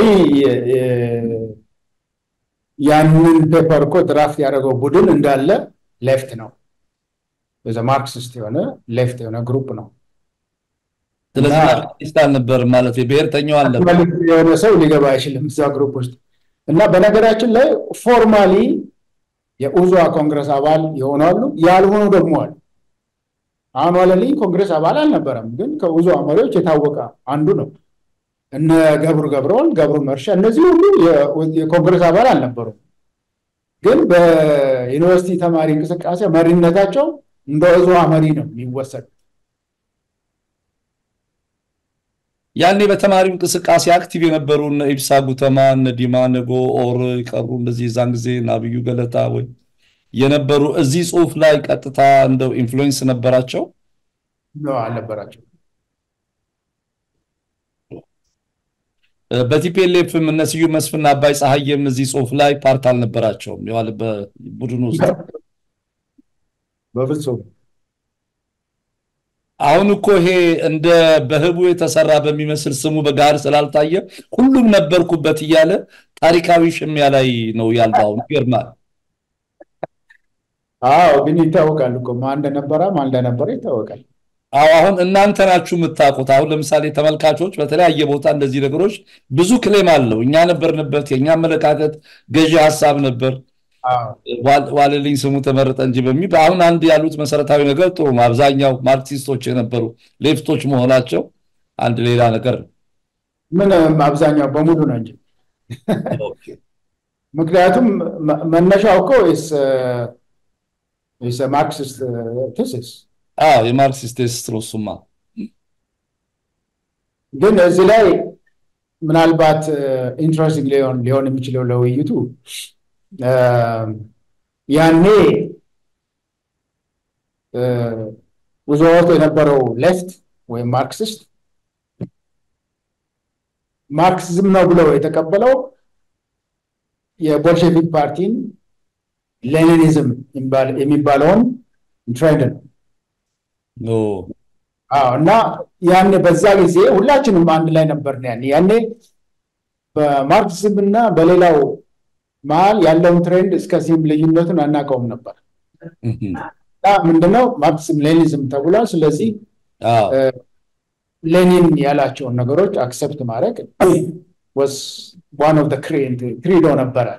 ያንን ፔፐር እኮ ድራፍት ያደረገው ቡድን እንዳለ ሌፍት ነው። በዛ ማርክሲስት የሆነ ሌፍት የሆነ ግሩፕ ነው። ስለዚህ ማርክሲስት ነበር ማለት የብሔርተኛው አለ የሆነ ሰው ሊገባ አይችልም እዛ ግሩፕ ውስጥ። እና በነገራችን ላይ ፎርማሊ የኡዙዋ ኮንግረስ አባል ይሆናሉ፣ ያልሆኑ ደግሞ አሉ። አሁን ዋለልኝ ኮንግረስ አባል አልነበረም፣ ግን ከኡዙዋ መሪዎች የታወቀ አንዱ ነው። እነ ገብሩ ገብረወልድ፣ ገብሩ መርሻ እነዚህ ሁሉ የኮንግረስ አባል አልነበሩም፣ ግን በዩኒቨርሲቲ ተማሪ እንቅስቃሴ መሪነታቸው እንደ ኡዙዋ መሪ ነው የሚወሰድ። ያኔ በተማሪው እንቅስቃሴ አክቲቭ የነበሩ እነ ኢብሳ ጉተማ፣ እነ ዲማ ነጎ ኦር ይቀሩ እንደዚህ ዛን ጊዜ ናብዩ ገለታ ወይ የነበሩ እዚህ ጽሁፍ ላይ ቀጥታ እንደው ኢንፍሉዌንስ ነበራቸው? ነው አልነበራቸው። በቲፒኤልኤፍ እነ ስዩም መስፍን አባይ ፀሐይም እዚህ ጽሁፍ ላይ ፓርት አልነበራቸውም የዋለ በቡድኑ ውስጥ በፍጹም። አሁን እኮ ይሄ እንደ በህቡ የተሰራ በሚመስል ስሙ በጋር ስላልታየ ሁሉም ነበርኩበት እያለ ታሪካዊ ሽሚያ ላይ ነው ያልባው ይገርማል። አዎ ግን ይታወቃል እኮ ማን እንደነበረ ማን እንደነበረ ይታወቃል። አዎ አሁን እናንተ ናችሁ የምታውቁት። አሁን ለምሳሌ ተመልካቾች በተለያየ ቦታ እንደዚህ ነገሮች ብዙ ክሌም አለው። እኛ ነበርንበት፣ የኛ አመለካከት ገዢ ሐሳብ ነበር። ዋለልኝ ስሙ ተመረጠ እንጂ በሚል አሁን አንድ ያሉት መሰረታዊ ነገር ጥሩ ነው። አብዛኛው ማርክሲስቶች የነበሩ ሌፍቶች መሆናቸው አንድ ሌላ ነገር ነው። ምን አብዛኛው በሙሉ ነው እንጂ ምክንያቱም መነሻው እኮ is is a Marxist thesis። አዎ የማርክሲስት ቴሲስ ነው እሱማ። ግን እዚህ ላይ ምናልባት ኢንትረስቲንግ ሊሆን ሊሆን የሚችለው ለውይይቱ ያኔ ውዞት የነበረው ሌፍት ወይም ማርክሲስት ማርክሲዝም ነው ብለው የተቀበለው የቦልሼቪክ ፓርቲን ሌኒኒዝም የሚባለውን ትሬንድ ነው። ኖ አዎ እና ያኔ በዛ ጊዜ ሁላችንም አንድ ላይ ነበርን። ያኔ ያኔ በማርክሲዝም እና በሌላው መሀል ያለውን ትሬንድ እስከዚህም ልዩነቱን አናውቀውም ነበር። እና ምንድነው ማርክሲዝም ሌኒኒዝም ተብሏል። ስለዚህ ሌኒን ያላቸውን ነገሮች አክሰፕት ማድረግ was one of the credo ነበረ።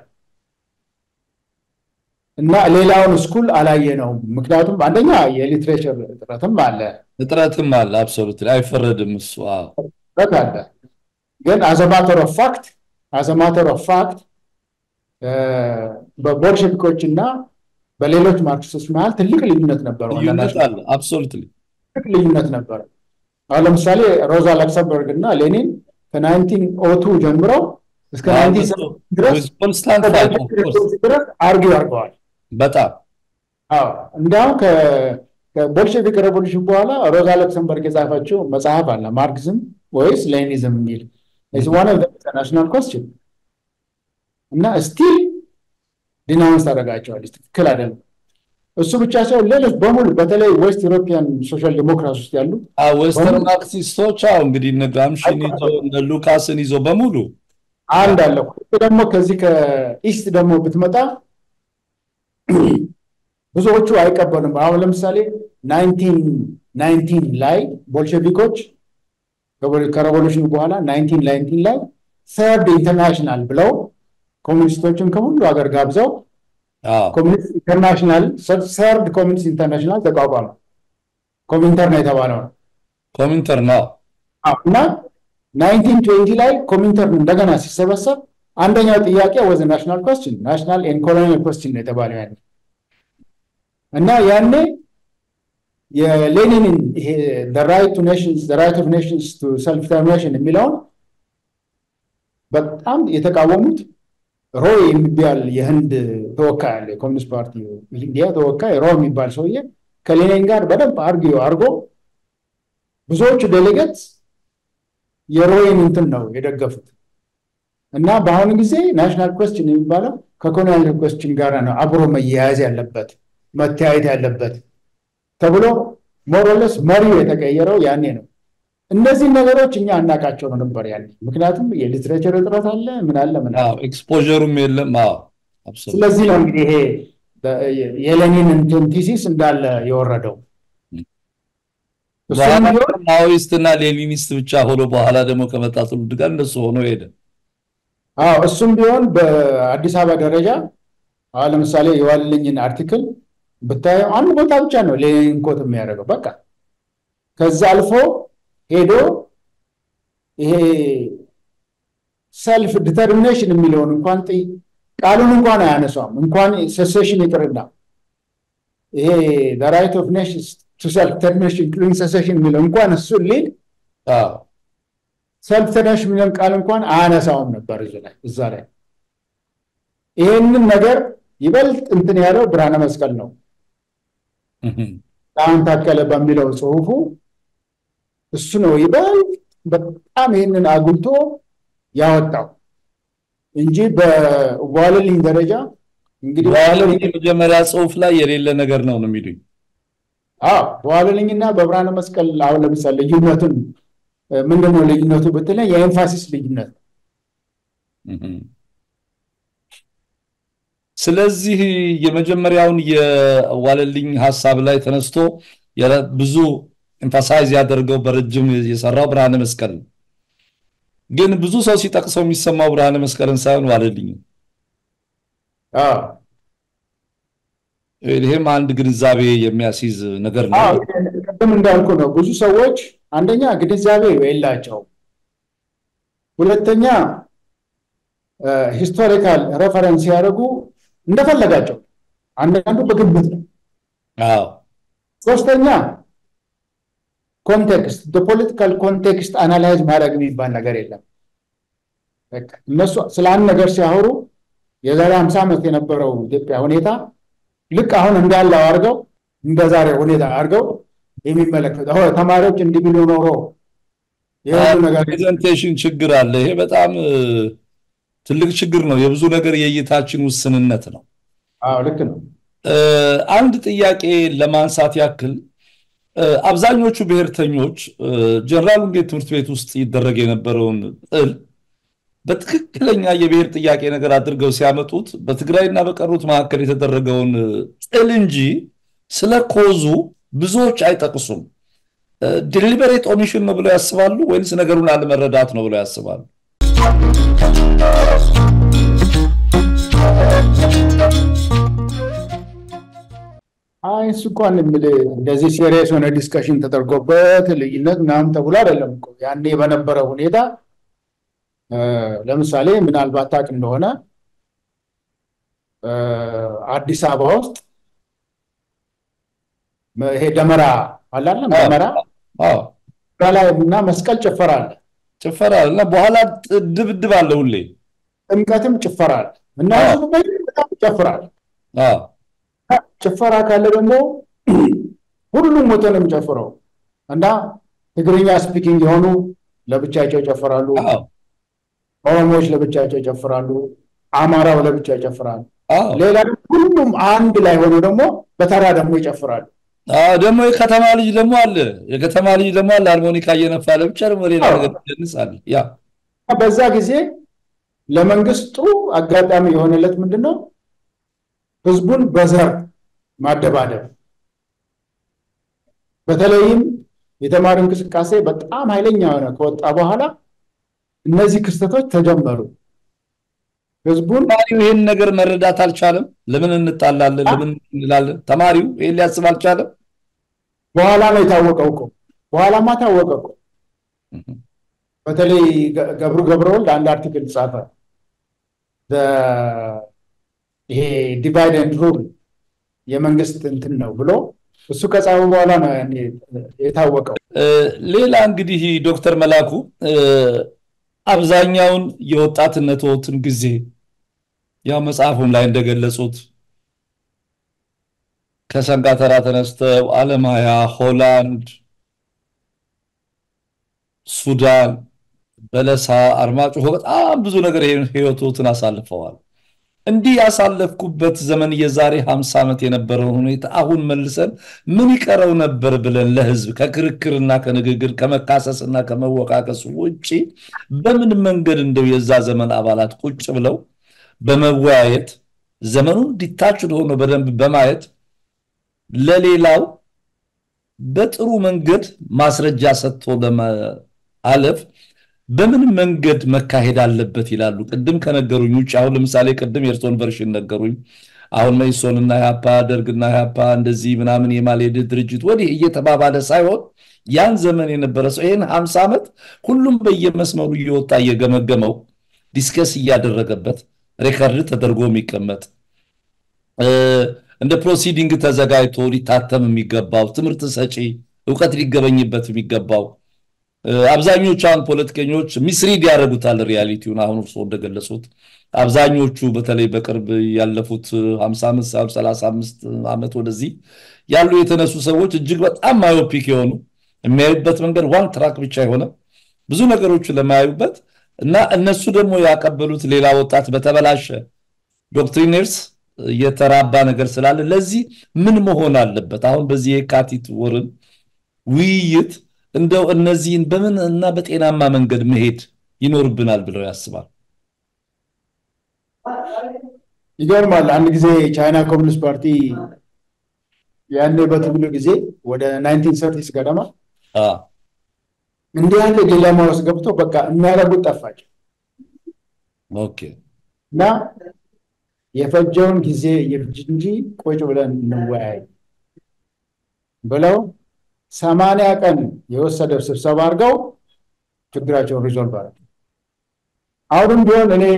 እና ሌላውን ስኩል አላየነውም። ምክንያቱም አንደኛ የሊትሬቸር እጥረትም አለ እጥረትም አለ አብሶሉትሊ አይፈረድም እሱ። አዎ በቃ ግን as a matter of fact as a matter of fact በቦልሼቪኮች እና በሌሎች ማርክሲስቶች መሃል ትልቅ ልዩነት ነበር። ልዩነት አለ አብሶሉትሊ ትልቅ ልዩነት ነበር። አሁን ለምሳሌ ሮዛ ላክሰምበርግ እና ሌኒን ከ1902 ጀምሮ እስከ ናይንቲን ሰቨንቲ ድረስ ኮንስታንት ድረስ አርጊው አድርገዋል በጣም። አዎ እንዲያውም ከቦልሼቪክ ሬቮሉሽን በኋላ ሮዛ ላክሰምበርግ የጻፈችው መጽሐፍ አለ ማርክሲዝም ወይስ ሌኒኒዝም የሚል is one of the international question እና ስቲል ዲናውንስ ታደርጋቸዋል። ትክክል አይደለም። እሱ ብቻ ሳይሆን ሌሎች በሙሉ በተለይ ዌስት ዩሮፒያን ሶሻል ዲሞክራሲ ውስጥ ያሉ ዌስተርን ማርክሲስቶች አዎ እንግዲህ እነ ጋምሺን ይዞ እነ ሉካስን ይዞ በሙሉ አንድ አለ። ደግሞ ከዚህ ከኢስት ደግሞ ብትመጣ ብዙዎቹ አይቀበሉም። አሁን ለምሳሌ ናይንቲን ናይንቲን ላይ ቦልሼቪኮች ከሬቮሉሽኑ በኋላ ናይንቲን ናይንቲን ላይ ሰርድ ኢንተርናሽናል ብለው ኮሚኒስቶችን ከሁሉ ሀገር ጋብዘው ኮሚኒስት ኢንተርናሽናል ሰርድ ኮሚኒስት ኢንተርናሽናል ተቋቋመ። ኮሚንተር ነው የተባለው ኮሚንተር ነው። እና ናይንቲን ትዌንቲ ላይ ኮሚንተር እንደገና ሲሰበሰብ አንደኛው ጥያቄ was a national question national and colonial question ነው የተባለው ያኔ። እና ያኔ የሌኒንን ይሄ the right to nations the right of nations to self determination የሚለውን በጣም የተቃወሙት ሮይ የሚባል የህንድ ተወካይ አለ። ኮሚኒስት ፓርቲ ኢንዲያ ተወካይ ሮይ የሚባል ሰውዬ ከሌኒን ጋር በደንብ አርጊው አርጎ ብዙዎቹ ዴሌጌትስ የሮይን እንትን ነው የደገፉት። እና በአሁኑ ጊዜ ናሽናል ኩዌስችን የሚባለው ከኮሎኒያል ኩዌስችን ጋር ነው አብሮ መያያዝ ያለበት መተያየት ያለበት ተብሎ ሞሮለስ መሪው የተቀየረው ያኔ ነው። እነዚህ ነገሮች እኛ አናቃቸው ነበር ያኔ። ምክንያቱም የሊትሬቸር እጥረት አለ ምን አለ ምን አዎ ኤክስፖዠሩም የለም። አዎ አብሶሉትሊ። ስለዚህ ነው እንግዲህ ይሄ የሌኒን እንትን ቲሲስ እንዳለ የወረደው። ማኦይስትና ሌኒኒስት ብቻ ሆኖ በኋላ ደግሞ ከመጣ ትውልድ ጋር እንደሱ ሆኖ ሄደ። አዎ እሱም ቢሆን በአዲስ አበባ ደረጃ አሁን ለምሳሌ የዋልልኝን አርቲክል ብታየው አንድ ቦታ ብቻ ነው ሌኒን ኮት የሚያደርገው በቃ። ከዛ አልፎ ሄዶ ይሄ ሰልፍ ዲተርሚኔሽን የሚለውን እንኳን ቃሉን እንኳን አያነሳውም። እንኳን ሴሴሽን ይቅርና ይሄ the right of nations to self determination including secession የሚለው እንኳን እሱ ሊል አዎ self determination የሚለውን ቃል እንኳን አያነሳውም ነበር እዛ ላይ እዛ ላይ። ይሄንን ነገር ይበልጥ እንትን ያለው ብርሃነ መስቀል ነው። አሁን ታከለ በሚለው ጽሁፉ እሱ ነው ይበልጥ በጣም ይሄንን አጉልቶ ያወጣው እንጂ በዋለልኝ ደረጃ እንግዲህ ዋለልኝ መጀመሪያ ጽሁፍ ላይ የሌለ ነገር ነው ነው የሚሉኝ። አዎ በዋለልኝና በብርሃነ መስቀል አሁን ለምሳሌ ልዩነቱን ምንድነው ልዩነቱ ብትለኝ የኤምፋሲስ ልዩነት። ስለዚህ የመጀመሪያውን የዋለልኝ ሐሳብ ላይ ተነስቶ ብዙ ኤምፋሳይዝ ያደርገው በረጅም የሰራው ብርሃነ መስቀል ግን ብዙ ሰው ሲጠቅሰው የሚሰማው ብርሃነ መስቀልን ሳይሆን ዋለልኝ። አዎ ይሄም አንድ ግንዛቤ የሚያስይዝ ነገር ነው። አዎ ቀደም እንዳልኩ ነው። ብዙ ሰዎች አንደኛ ግንዛቤ የላቸው፣ ሁለተኛ ሂስቶሪካል ሬፈረንስ ያደርጉ እንደፈለጋቸው፣ አንዳንዱ በግምት ነው። አዎ ሶስተኛ ኮንቴክስት ፖለቲካል ኮንቴክስት አናላይዝ ማድረግ የሚባል ነገር የለም። በቃ እነሱ ስለ አንድ ነገር ሲያወሩ የዛሬ ሃምሳ ዓመት የነበረው ኢትዮጵያ ሁኔታ ልክ አሁን እንዳለው አድርገው እንደዛሬ ሁኔታ አድርገው የሚመለከተው ተማሪዎች እንዲብሉ ኖሮ የሁሉ ነገር ፕሬዘንቴሽን ችግር አለ። ይሄ በጣም ትልቅ ችግር ነው። የብዙ ነገር የእይታችን ውስንነት ነው። አዎ ልክ ነው። አንድ ጥያቄ ለማንሳት ያክል አብዛኞቹ ብሔርተኞች ጀነራል ወንጌል ትምህርት ቤት ውስጥ ይደረግ የነበረውን ጥል በትክክለኛ የብሔር ጥያቄ ነገር አድርገው ሲያመጡት በትግራይና በቀሩት መካከል የተደረገውን ጥል እንጂ ስለ ኮዙ ብዙዎች አይጠቅሱም። ዲሊበሬት ኦሚሽን ነው ብለው ያስባሉ ወይስ ነገሩን አለመረዳት ነው ብለው ያስባሉ? አይ እሱ እንኳን እንደዚህ ሲሪየስ ሆነ ዲስከሽን ተደርጎበት ልዩነት ምናምን ተብሎ አይደለም እኮ ያኔ በነበረው ሁኔታ። ለምሳሌ ምናልባት ታውቅ እንደሆነ አዲስ አበባ ውስጥ ይሄ ደመራ አላለም ደመራ አዎ ላይ እና መስቀል ጭፈራ አለ ጭፈራ አለ በኋላ ድብድብ አለ ሁሌ ጥምቀትም ጭፈራ አለ እና እሱ በጣም ጭፈራል። አዎ ጭፈራ ካለ ደግሞ ሁሉም ወተንም ጨፍረው እና ትግርኛ ስፒኪንግ የሆኑ ለብቻቸው ጨፍራሉ፣ ኦሮሞዎች ለብቻቸው ጨፍራሉ፣ አማራው ለብቻቸው ይጨፍራሉ። ሌላ ሁሉም አንድ ላይ ሆኖ ደግሞ በተራ ደግሞ ይጨፍራሉ። አዎ ደግሞ የከተማ ልጅ ደግሞ አለ የከተማ ልጅ ደግሞ አለ ሃርሞኒካ እየነፋ ለብቻ ደግሞ ሌላ ነገር ይደንሳል። ያ በዛ ጊዜ ለመንግስት ጥሩ አጋጣሚ የሆነለት ምንድነው ህዝቡን በዘር ማደባደብ። በተለይም የተማሪ እንቅስቃሴ በጣም ኃይለኛ ሆነ ከወጣ በኋላ እነዚህ ክስተቶች ተጀመሩ። ህዝቡን ተማሪው ይሄን ነገር መረዳት አልቻለም። ለምን እንጣላለን ለምን እንላለን? ተማሪው ይሄን ሊያስብ አልቻለም። በኋላ ነው የታወቀው እኮ በኋላማ ታወቀው እኮ። በተለይ ገብሩ ገብረወልድ አንድ አርቲክል ጻፈ ይሄ ዲቫይድ ኤንድ ሩል የመንግስት እንትን ነው ብሎ እሱ ከጻፈ በኋላ ነው የታወቀው። ሌላ እንግዲህ ዶክተር መላኩ አብዛኛውን የወጣትነትን ጊዜ ያው መጽሐፉም ላይ እንደገለጹት ከሰንጋተራ ተነስተው አለማያ፣ ሆላንድ፣ ሱዳን፣ በለሳ፣ አርማጭሆ በጣም ብዙ ነገር ህይወቶትን አሳልፈዋል። እንዲህ ያሳለፍኩበት ዘመን የዛሬ ሃምሳ ዓመት የነበረው ሁኔታ አሁን መልሰን ምን ይቀረው ነበር ብለን ለህዝብ ከክርክርና ከንግግር ከመካሰስና ከመወቃቀስ ውጪ በምን መንገድ እንደው የዛ ዘመን አባላት ቁጭ ብለው በመወያየት ዘመኑን ዲታችድ ሆኖ በደንብ በማየት ለሌላው በጥሩ መንገድ ማስረጃ ሰጥቶ ለማለፍ በምን መንገድ መካሄድ አለበት ይላሉ? ቅድም ከነገሩኝ ውጭ አሁን ለምሳሌ ቅድም የርሶን ቨርሽን ነገሩኝ። አሁን መይሶንና ያፓ ደርግና ያፓ እንደዚህ ምናምን የማሌድ ድርጅት ወዲህ እየተባባለ ሳይሆን ያን ዘመን የነበረ ሰው ይሄን ሃምሳ ዓመት ሁሉም በየመስመሩ እየወጣ እየገመገመው ዲስከስ እያደረገበት ሬከርድ ተደርጎ የሚቀመጥ እንደ ፕሮሲዲንግ ተዘጋጅቶ ሊታተም የሚገባው ትምህርት ሰጪ ዕውቀት ሊገበኝበት የሚገባው አብዛኞቹ አሁን ፖለቲከኞች ሚስሪድ ያደርጉታል ሪያሊቲውን። አሁን እርሶ እንደገለጹት አብዛኞቹ በተለይ በቅርብ ያለፉት ሃምሳ አምስት ሰላሳ አምስት ዓመት ወደዚህ ያሉ የተነሱ ሰዎች እጅግ በጣም ማዮፒክ የሆኑ የሚያዩበት መንገድ ዋን ትራክ ብቻ የሆነ ብዙ ነገሮችን ለማያዩበት እና እነሱ ደግሞ ያቀበሉት ሌላ ወጣት በተበላሸ ዶክትሪነርስ የተራባ ነገር ስላለ ለዚህ ምን መሆን አለበት? አሁን በዚህ የካቲት ወርን ውይይት እንደው እነዚህን በምን እና በጤናማ መንገድ መሄድ ይኖርብናል ብለው ያስባል? ይገርማል። አንድ ጊዜ ቻይና ኮሚኒስት ፓርቲ ያኔ በትግሉ ጊዜ ወደ ናይንቲን ሰርቲ ገደማ እንዲህ ያለ ዲሌማ ውስጥ ገብቶ በቃ የሚያደርጉት ጠፋቸው። ኦኬ። እና የፈጀውን ጊዜ ይፍጅ እንጂ ቁጭ ብለን እንወያይ ብለው ሰማንያ ቀን የወሰደ ስብሰባ አድርገው ችግራቸውን ሪዞልቭ አደረጉ። አሁንም ቢሆን እኔ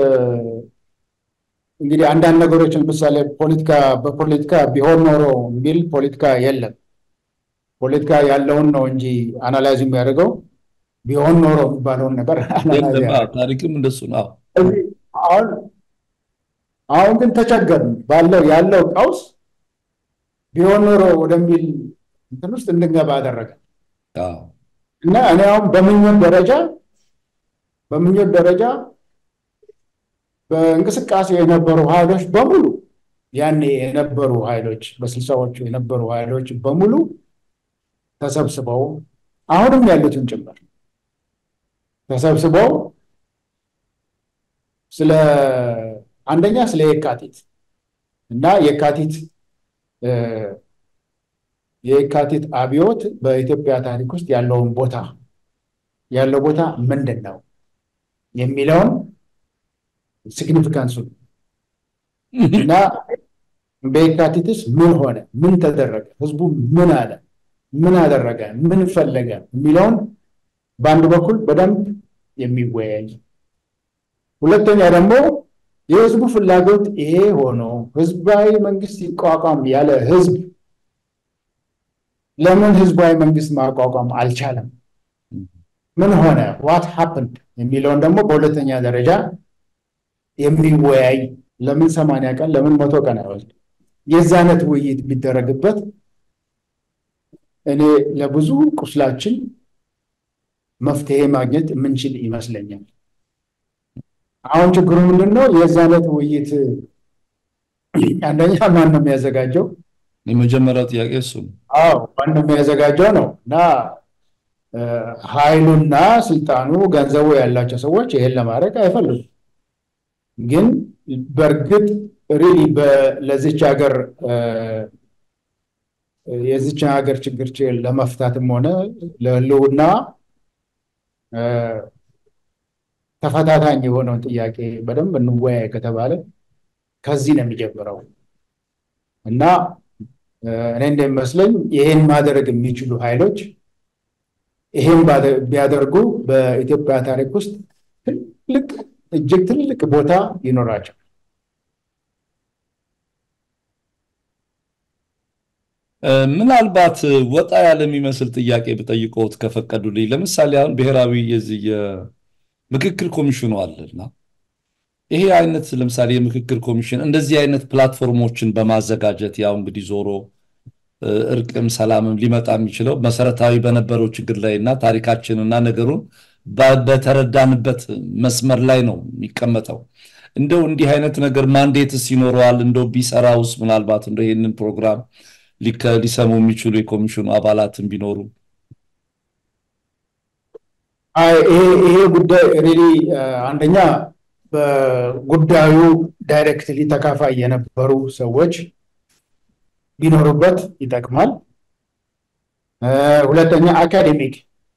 እንግዲህ አንዳንድ ነገሮችን ምሳሌ ፖለቲካ በፖለቲካ ቢሆን ኖሮ የሚል ፖለቲካ የለም። ፖለቲካ ያለውን ነው እንጂ አናላይዝ የሚያደርገው ቢሆን ኖሮ የሚባለውን ነገር አናላይዝ ያደርጋል። ታሪክም እንደሱ ነው። አሁን አሁን ግን ተቸገርን። ባለው ያለው ቀውስ ቢሆን ኖሮ ወደሚል እንትን ውስጥ እንድንገባ አደረገ እና እኔ አሁን በምኞት ደረጃ በምኞት ደረጃ በእንቅስቃሴ የነበሩ ኃይሎች በሙሉ ያኔ የነበሩ ኃይሎች በስልሳዎቹ የነበሩ ኃይሎች በሙሉ ተሰብስበው አሁንም ያሉትን ጭምር ተሰብስበው ስለ አንደኛ ስለ የካቲት እና የካቲት የካቲት አብዮት በኢትዮጵያ ታሪክ ውስጥ ያለውን ቦታ ያለው ቦታ ምንድነው የሚለውን ሲግኒፊካንሱ እና በየካቲትስ ምን ሆነ፣ ምን ተደረገ፣ ህዝቡ ምን አለ፣ ምን አደረገ፣ ምን ፈለገ የሚለውን በአንድ በኩል በደንብ የሚወያይ፣ ሁለተኛ ደግሞ የህዝቡ ፍላጎት ይሄ ሆኖ ህዝባዊ መንግስት ይቋቋም ያለ ህዝብ ለምን ህዝባዊ መንግስት ማቋቋም አልቻለም፣ ምን ሆነ፣ what happened የሚለውን ደግሞ በሁለተኛ ደረጃ የሚወያይ ለምን ሰማንያ ቀን ለምን መቶ ቀን አይወስድ የዛነት ውይይት ቢደረግበት እኔ ለብዙ ቁስላችን መፍትሄ ማግኘት የምንችል ይመስለኛል። አሁን ችግሩ ምንድነው? የዛነት ውይይት አንደኛ ማን ነው የሚያዘጋጀው? የመጀመሪያው ጥያቄ እሱ ነው። አዎ ማን ነው የሚያዘጋጀው ነው እና ኃይሉና ስልጣኑ ገንዘቡ ያላቸው ሰዎች ይሄን ለማድረግ አይፈልጉም። ግን በርግጥ ሪሊ ለዚች ሀገር የዚች ሀገር ችግር ለመፍታትም ሆነ ለህልውና ተፈታታኝ የሆነውን ጥያቄ በደንብ እንወያይ ከተባለ ከዚህ ነው የሚጀምረው እና እኔ እንደሚመስለኝ ይሄን ማድረግ የሚችሉ ኃይሎች ይሄን ቢያደርጉ በኢትዮጵያ ታሪክ ውስጥ ትልቅ እጅግ ትልቅ ቦታ ይኖራቸው። ምናልባት ወጣ ያለ የሚመስል ጥያቄ በጠይቆት ከፈቀዱልኝ፣ ለምሳሌ አሁን ብሔራዊ የዚህ የምክክር ኮሚሽኑ አለና ይሄ አይነት ለምሳሌ የምክክር ኮሚሽን እንደዚህ አይነት ፕላትፎርሞችን በማዘጋጀት ያው እንግዲህ ዞሮ እርቅም ሰላምም ሊመጣ የሚችለው መሰረታዊ በነበረው ችግር ላይና ታሪካችንና ነገሩን በተረዳንበት መስመር ላይ ነው የሚቀመጠው። እንደው እንዲህ አይነት ነገር ማንዴትስ ይኖረዋል? እንደው ቢሰራውስ ምናልባት እንደው ይሄንን ፕሮግራም ሊሰሙ የሚችሉ የኮሚሽኑ አባላትን ቢኖሩ? አይ ይሄ ጉዳይ ሪሊ አንደኛ በጉዳዩ ዳይሬክትሊ ተካፋይ የነበሩ ሰዎች ቢኖሩበት ይጠቅማል። ሁለተኛ አካዴሚክ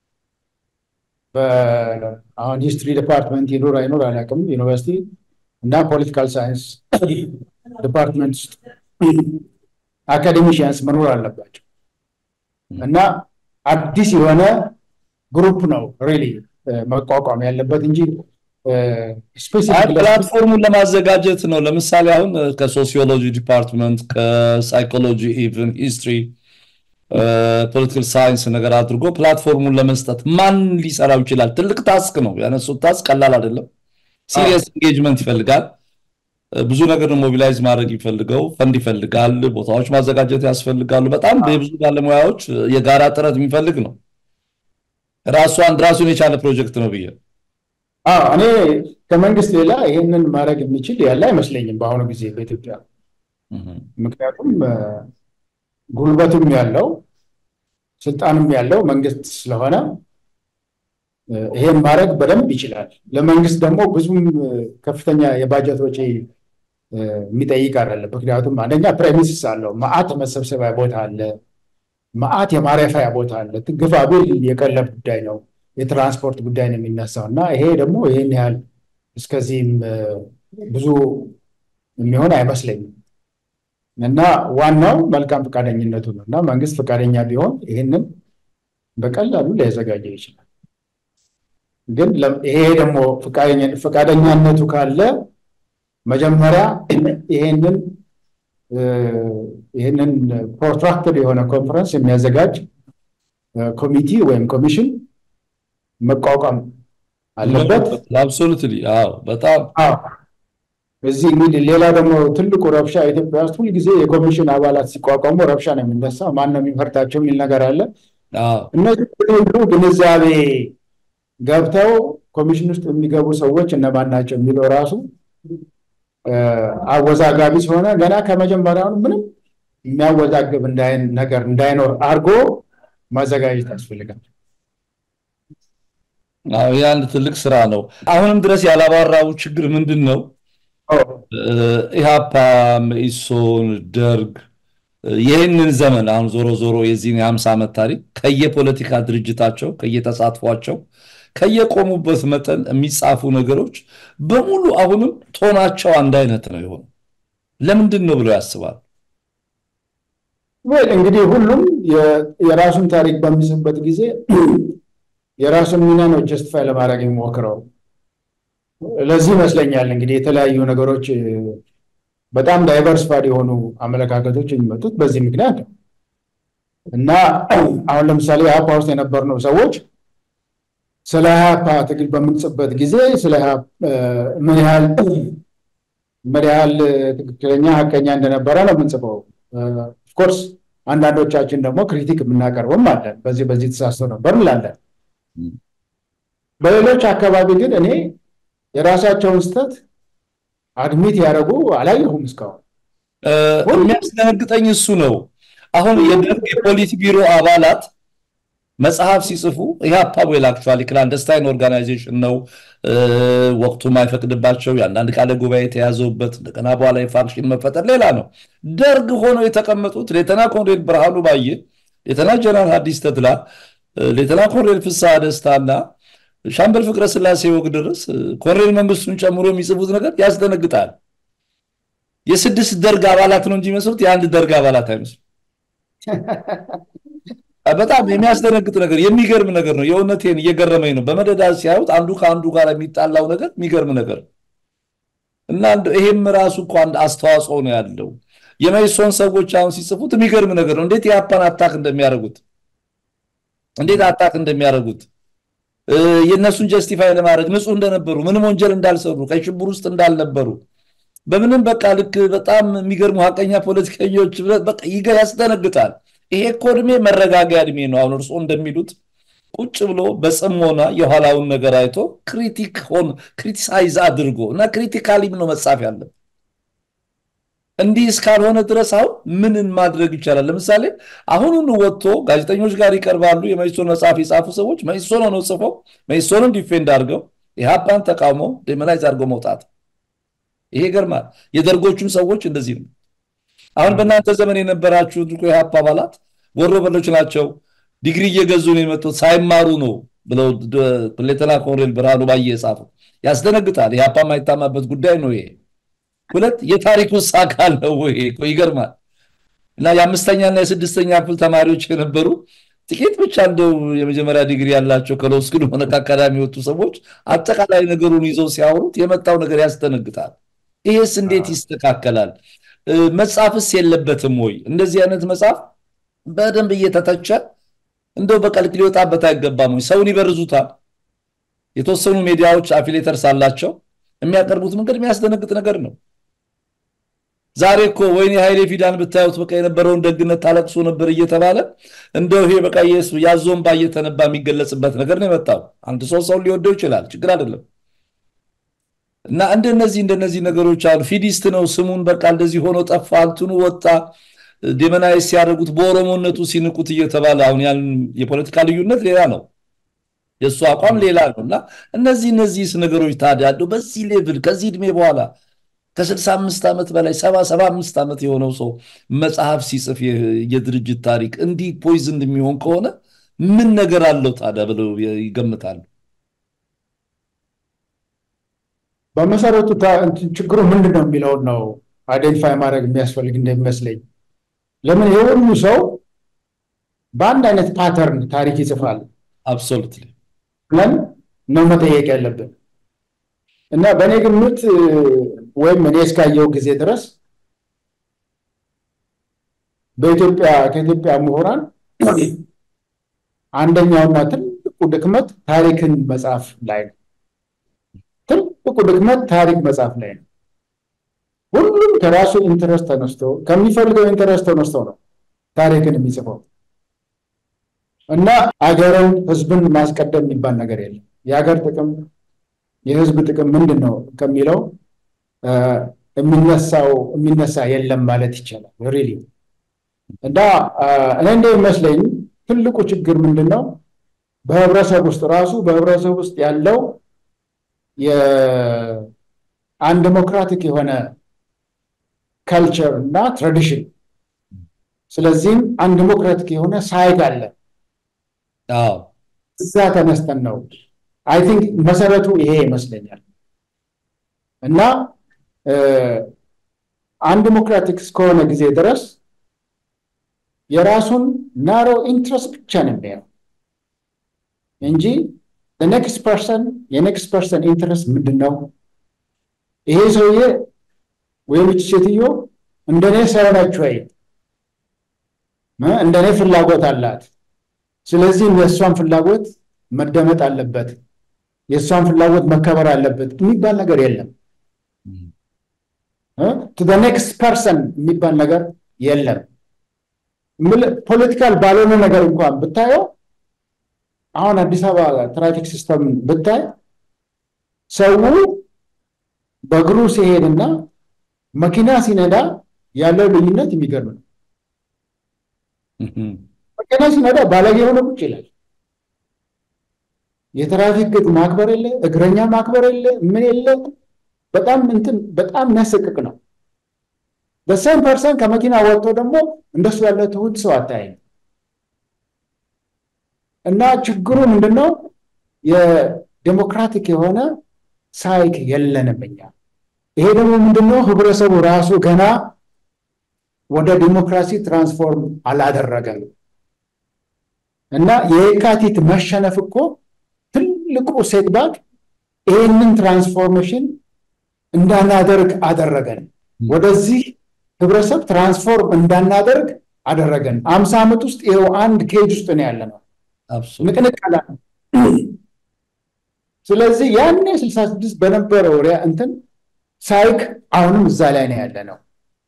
በአሁን ሂስትሪ ዲፓርትመንት ይኖር አይኖር አላውቅም፣ ዩኒቨርሲቲ እና ፖለቲካል ሳይንስ ዲፓርትመንት አካዴሚሽያንስ መኖር አለባቸው እና አዲስ የሆነ ግሩፕ ነው ሪሊ መቋቋም ያለበት እንጂ ስፔሲፊክ ፕላትፎርሙን ለማዘጋጀት ነው። ለምሳሌ አሁን ከሶሲዮሎጂ ዲፓርትመንት፣ ከሳይኮሎጂ፣ ኢቭን ሂስትሪ፣ ፖለቲካል ሳይንስ ነገር አድርጎ ፕላትፎርሙን ለመስጠት ማን ሊሰራው ይችላል? ትልቅ ታስክ ነው ያነሱት። ታስክ ቀላል አይደለም። ሲሪየስ ኢንጌጅመንት ይፈልጋል። ብዙ ነገር ሞቢላይዝ ማድረግ ይፈልጋል፣ ፈንድ ይፈልጋል፣ ቦታዎች ማዘጋጀት ያስፈልጋሉ። በጣም በብዙ ባለሙያዎች የጋራ ጥረት የሚፈልግ ነው። ራሱ አንድ ራሱን የቻለ ፕሮጀክት ነው ብዬ አዎ እኔ ከመንግስት ሌላ ይሄንን ማድረግ የሚችል ያለ አይመስለኝም በአሁኑ ጊዜ በኢትዮጵያ። ምክንያቱም ጉልበቱም ያለው ስልጣንም ያለው መንግስት ስለሆነ ይሄን ማድረግ በደንብ ይችላል። ለመንግስት ደግሞ ብዙም ከፍተኛ የባጀት ወጪ የሚጠይቅ አይደለም። ምክንያቱም አንደኛ ፕሬሚስስ አለው፣ መዓት መሰብሰቢያ ቦታ አለ፣ መዓት የማረፊያ ቦታ አለ። ግፋ ቢል የቀለብ ጉዳይ ነው፣ የትራንስፖርት ጉዳይ ነው የሚነሳው እና ይሄ ደግሞ ይሄን ያህል እስከዚህም ብዙ የሚሆን አይመስለኝም። እና ዋናው መልካም ፈቃደኝነቱ ነው እና መንግስት ፈቃደኛ ቢሆን ይሄንን በቀላሉ ሊያዘጋጀው ይችላል። ግን ይሄ ደግሞ ፈቃደኛነቱ ካለ መጀመሪያ ይሄንን ይሄንን ፕሮትራክትድ የሆነ ኮንፈረንስ የሚያዘጋጅ ኮሚቲ ወይም ኮሚሽን መቋቋም አለበት። አብሶሉትሊ አዎ፣ በጣም አዎ። እዚህ እንግዲህ ሌላ ደግሞ ትልቁ ረብሻ ኢትዮጵያ ውስጥ ሁልጊዜ የኮሚሽን አባላት ሲቋቋሙ ረብሻ ነው የሚነሳው። ማን ነው የሚፈርታቸው የሚል ነገር አለ። እነዚህ ሁሉ ግንዛቤ ገብተው ኮሚሽን ውስጥ የሚገቡ ሰዎች እነማን ናቸው የሚለው ራሱ አወዛጋቢ ሲሆን ገና ከመጀመሪያው ምንም የሚያወዛግብ ነገር እንዳይኖር አድርጎ ማዘጋጀት ያስፈልጋል። አዎ ያን ትልቅ ስራ ነው። አሁንም ድረስ ያላባራው ችግር ምንድነው? ኢህአፓ፣ መኢሶን፣ ደርግ ይህንን ዘመን አሁን ዞሮ ዞሮ የዚህን የሃምሳ ዓመት ታሪክ ከየፖለቲካ ድርጅታቸው ከየተሳትፏቸው ከየቆሙበት መጠን የሚጻፉ ነገሮች በሙሉ አሁንም ቶናቸው አንድ አይነት ነው የሆነው። ለምንድን ነው ብለው ያስባሉ? ወይ እንግዲህ ሁሉም የራሱን ታሪክ በሚጽፍበት ጊዜ የራሱን ሚና ነው ጀስቲፋይ ለማድረግ የሚሞክረው። ለዚህ ይመስለኛል እንግዲህ የተለያዩ ነገሮች በጣም ዳይቨርሲፋይድ የሆኑ አመለካከቶች የሚመጡት በዚህ ምክንያት ነው። እና አሁን ለምሳሌ ኢህአፓ ውስጥ የነበርነው ሰዎች ስለ ኢህአፓ ትግል በምንጽፍበት ጊዜ ስለ ምን ያህል ምን ያህል ትክክለኛ ሀቀኛ እንደነበረ ነው የምንጽፈው። ኦፍኮርስ አንዳንዶቻችን ደግሞ ክሪቲክ የምናቀርብም አለን። በዚህ በዚህ ተሳስተው ነበር እንላለን። በሌሎች አካባቢ ግን እኔ የራሳቸውን ስህተት አድሚት ያደረጉ አላየሁም እስካሁን። የሚያስደነግጠኝ እሱ ነው። አሁን የደርግ የፖሊት ቢሮ አባላት መጽሐፍ ሲጽፉ ኢህአፓ ወይ አክቹአሊ ክላንደስታይን ኦርጋናይዜሽን ነው፣ ወቅቱ ማይፈቅድባቸው ያንዳንድ ቃለ ጉባኤ የተያዘውበት እንደገና በኋላ የፋክሽን መፈጠር ሌላ ነው። ደርግ ሆኖ የተቀመጡት ሌተና ኮሎኔል ብርሃኑ ባየ፣ ሌተና ጀነራል ሐዲስ ተድላ፣ ሌተና ኮሎኔል ፍስሐ ደስታና ሻምበል ፍቅረ ስላሴ ወግ ድረስ ኮሎኔል መንግስቱን ጨምሮ የሚጽፉት ነገር ያስደነግጣል። የስድስት ደርግ አባላት ነው እንጂ መስሉት የአንድ ደርግ አባላት አይመስሉ። በጣም የሚያስደነግጥ ነገር የሚገርም ነገር ነው። የእውነቴን እየገረመኝ ነው። በመደዳ ሲያዩት አንዱ ከአንዱ ጋር የሚጣላው ነገር የሚገርም ነገር እና ይሄም ራሱ እኮ አንድ አስተዋጽኦ ነው ያለው። የመኢሶን ሰዎች አሁን ሲጽፉት የሚገርም ነገር ነው። እንዴት ኢህአፓን አታክ እንደሚያደርጉት እንዴት አታክ እንደሚያደርጉት የነሱን ጀስቲፋይ ለማድረግ ንጹህ እንደነበሩ ምንም ወንጀል እንዳልሰሩ ቀይ ሽብር ውስጥ እንዳልነበሩ በምንም በቃ ልክ በጣም የሚገርሙ ሀቀኛ ፖለቲከኞች በቃ ይገ ያስደነግጣል። ይሄ እኮ እድሜ መረጋጋያ እድሜ ነው። አሁን እርሶ እንደሚሉት ቁጭ ብሎ በጽሞና የኋላውን ነገር አይቶ ክሪቲክ ሆን ክሪቲሳይዝ አድርጎ እና ክሪቲካሊም ነው መጻፍ ያለው። እንዲህ እስካልሆነ ድረስ አሁን ምንን ማድረግ ይቻላል? ለምሳሌ አሁኑን ወጥቶ ጋዜጠኞች ጋር ይቀርባሉ። የመኢሶን መጽሐፍ የጻፉ ሰዎች መኢሶን ነው ጽፈው መኢሶንን ዲፌንድ አድርገው ኢህአፓን ተቃውሞ ዴሞናይዝ አድርገው መውጣት ይሄ ገርማል። የደርጎቹም ሰዎች እንደዚህ ነው። አሁን በእናንተ ዘመን የነበራችሁ ድቆ ኢህአፓ አባላት ወሮበሎች ናቸው፣ ዲግሪ እየገዙ ነው የመጡት ሳይማሩ ነው ብለው ሌተና ኮሎኔል ብርሃኑ ባየ የጻፈው ያስደነግጣል። ኢህአፓ የማይታማበት ጉዳይ ነው ይሄ። ሁለት የታሪክ ውስጥ አካል ነው ወይ እኮ ይገርማል። እና የአምስተኛና የስድስተኛ ክፍል ተማሪዎች የነበሩ ጥቂት ብቻ እንደው የመጀመሪያ ዲግሪ ያላቸው ከሎስኩል ሆነ ከአካዳሚ ወጡ ሰዎች አጠቃላይ ነገሩን ይዘው ሲያወሩት የመጣው ነገር ያስደነግጣል። ይሄስ እንዴት ይስተካከላል? መጻፍስ የለበትም ወይ? እንደዚህ አይነት መጽሐፍ በደንብ እየተተቸ እንደው በቀልቅ ሊወጣበት አይገባም ወይ? ሰውን ይበርዙታል። የተወሰኑ ሚዲያዎች አፊሌተርስ አላቸው። የሚያቀርቡት መንገድ የሚያስደነግጥ ነገር ነው። ዛሬ እኮ ወይኔ ኃይሌ ፊዳን ብታዩት በቃ የነበረውን ደግነት ታለቅሶ ነበር እየተባለ እንደው ይሄ በቃ ኢየሱስ ያዞም ባየተነባ የሚገለጽበት ነገር ነው የመጣው። አንድ ሰው ሰው ሊወደው ይችላል፣ ችግር አይደለም። እና እንደነዚህ እንደነዚህ ነገሮች አሉ። ፊዲስት ነው ስሙን በቃ እንደዚህ ሆኖ ጠፋ እንትኑ ወጣ ዴመናይስ ሲያደርጉት በኦሮሞነቱ ሲንቁት እየተባለ አሁን ያን የፖለቲካ ልዩነት ሌላ ነው የሱ አቋም ሌላ ነውና እነዚህ እነዚህ ነገሮች ታዲያ አሉ በዚህ ሌቭል ከዚህ እድሜ በኋላ ከ65 ዓመት በላይ ሰባ ሰባ አምስት ዓመት የሆነው ሰው መጽሐፍ ሲጽፍ የድርጅት ታሪክ እንዲህ ፖይዝን እንደሚሆን ከሆነ ምን ነገር አለው ታዲያ ብለው ይገምታሉ? በመሰረቱ ችግሩ ምንድነው የሚለው ነው አይደንቲፋይ ማድረግ የሚያስፈልግ እንደሚመስለኝ። ለምን የሁሉ ሰው በአንድ አይነት ፓተርን ታሪክ ይጽፋል? አብሶሉትሊ ለን ነው መጠየቅ ያለብን። እና በእኔ ግምት ወይም እኔ እስካየው ጊዜ ድረስ በኢትዮጵያ ከኢትዮጵያ ምሁራን አንደኛውና ትልቁ ድክመት ታሪክን መጻፍ ላይ ነው። ትልቁ ድክመት ታሪክ መጻፍ ላይ ነው። ሁሉም ከራሱ ኢንተረስት ተነስቶ ከሚፈልገው ኢንተረስት ተነስቶ ነው ታሪክን የሚጽፈው። እና አገርን ህዝብን ማስቀደም የሚባል ነገር የለም። የሀገር ጥቅም የህዝብ ጥቅም ምንድነው ከሚለው የሚነሳው የሚነሳ የለም ማለት ይቻላል ሪሊ። እና እኔ እንደሚመስለኝ ትልቁ ችግር ምንድነው በህብረተሰብ ውስጥ ራሱ በህብረተሰብ ውስጥ ያለው የአን ዲሞክራቲክ የሆነ ካልቸር እና ትራዲሽን። ስለዚህ አን ዲሞክራቲክ የሆነ ሳይድ አለ። አዎ እዛ ተነስተን ነው አይ ቲንክ መሰረቱ ይሄ ይመስለኛል። እና አን ዲሞክራቲክ እስከሆነ ጊዜ ድረስ የራሱን ናሮ ኢንትረስት ብቻ ነው የሚያየው እንጂ the next person የኔክስት ፐርሰን ኢንትረስት ምንድነው? ይሄ ሰውዬ ወይም እቺ ሴትዮ እንደኔ ሰው ነች ወይ? እንደኔ ፍላጎት አላት። ስለዚህ የሷን ፍላጎት መደመጥ አለበት፣ የሷን ፍላጎት መከበር አለበት የሚባል ነገር የለም። to the next person የሚባል ነገር የለም። ፖለቲካል ባልሆነ ነገር እንኳን ብታየው አሁን አዲስ አበባ ትራፊክ ሲስተም ብታይ ሰው በእግሩ ሲሄድና መኪና ሲነዳ ያለው ልዩነት የሚገርም ነው። መኪና ሲነዳ ባለጌ ሆኖ ቁጭ ይላል። የትራፊክ ሕግ ማክበር የለ፣ እግረኛ ማክበር የለ፣ ምን የለ። በጣም እንትን በጣም የሚያሰቅቅ ነው። በሰም ፐርሰን ከመኪና ወጥቶ ደግሞ እንደሱ ያለ ትሁት ሰው አታይም። እና ችግሩ ምንድነው የዲሞክራቲክ የሆነ ሳይክ የለንም እኛ። ይሄ ደግሞ ምንድነው ህብረተሰቡ ራሱ ገና ወደ ዲሞክራሲ ትራንስፎርም አላደረገም። እና የካቲት መሸነፍ እኮ ትልቁ ሴትባክ ይሄንን ትራንስፎርሜሽን እንዳናደርግ አደረገን። ወደዚህ ህብረተሰብ ትራንስፎርም እንዳናደርግ አደረገን። አምሳ ዓመት ውስጥ ይሄው አንድ ኬጅ ውስጥ ነው ያለነው። ንቅንቃላ። ስለዚህ ያኔ ስልሳ ስድስት በነበረው ሪያ እንትን ሳይክ አሁንም እዛ ላይ ነው ያለነው።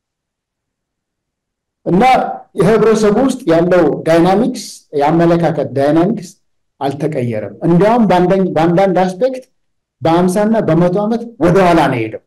እና የህብረተሰቡ ውስጥ ያለው ዳይናሚክስ የአመለካከት ዳይናሚክስ አልተቀየረም። እንዲያውም በአንዳንድ አስፔክት በአምሳ እና በመቶ ዓመት ወደኋላ ነው ሄደው።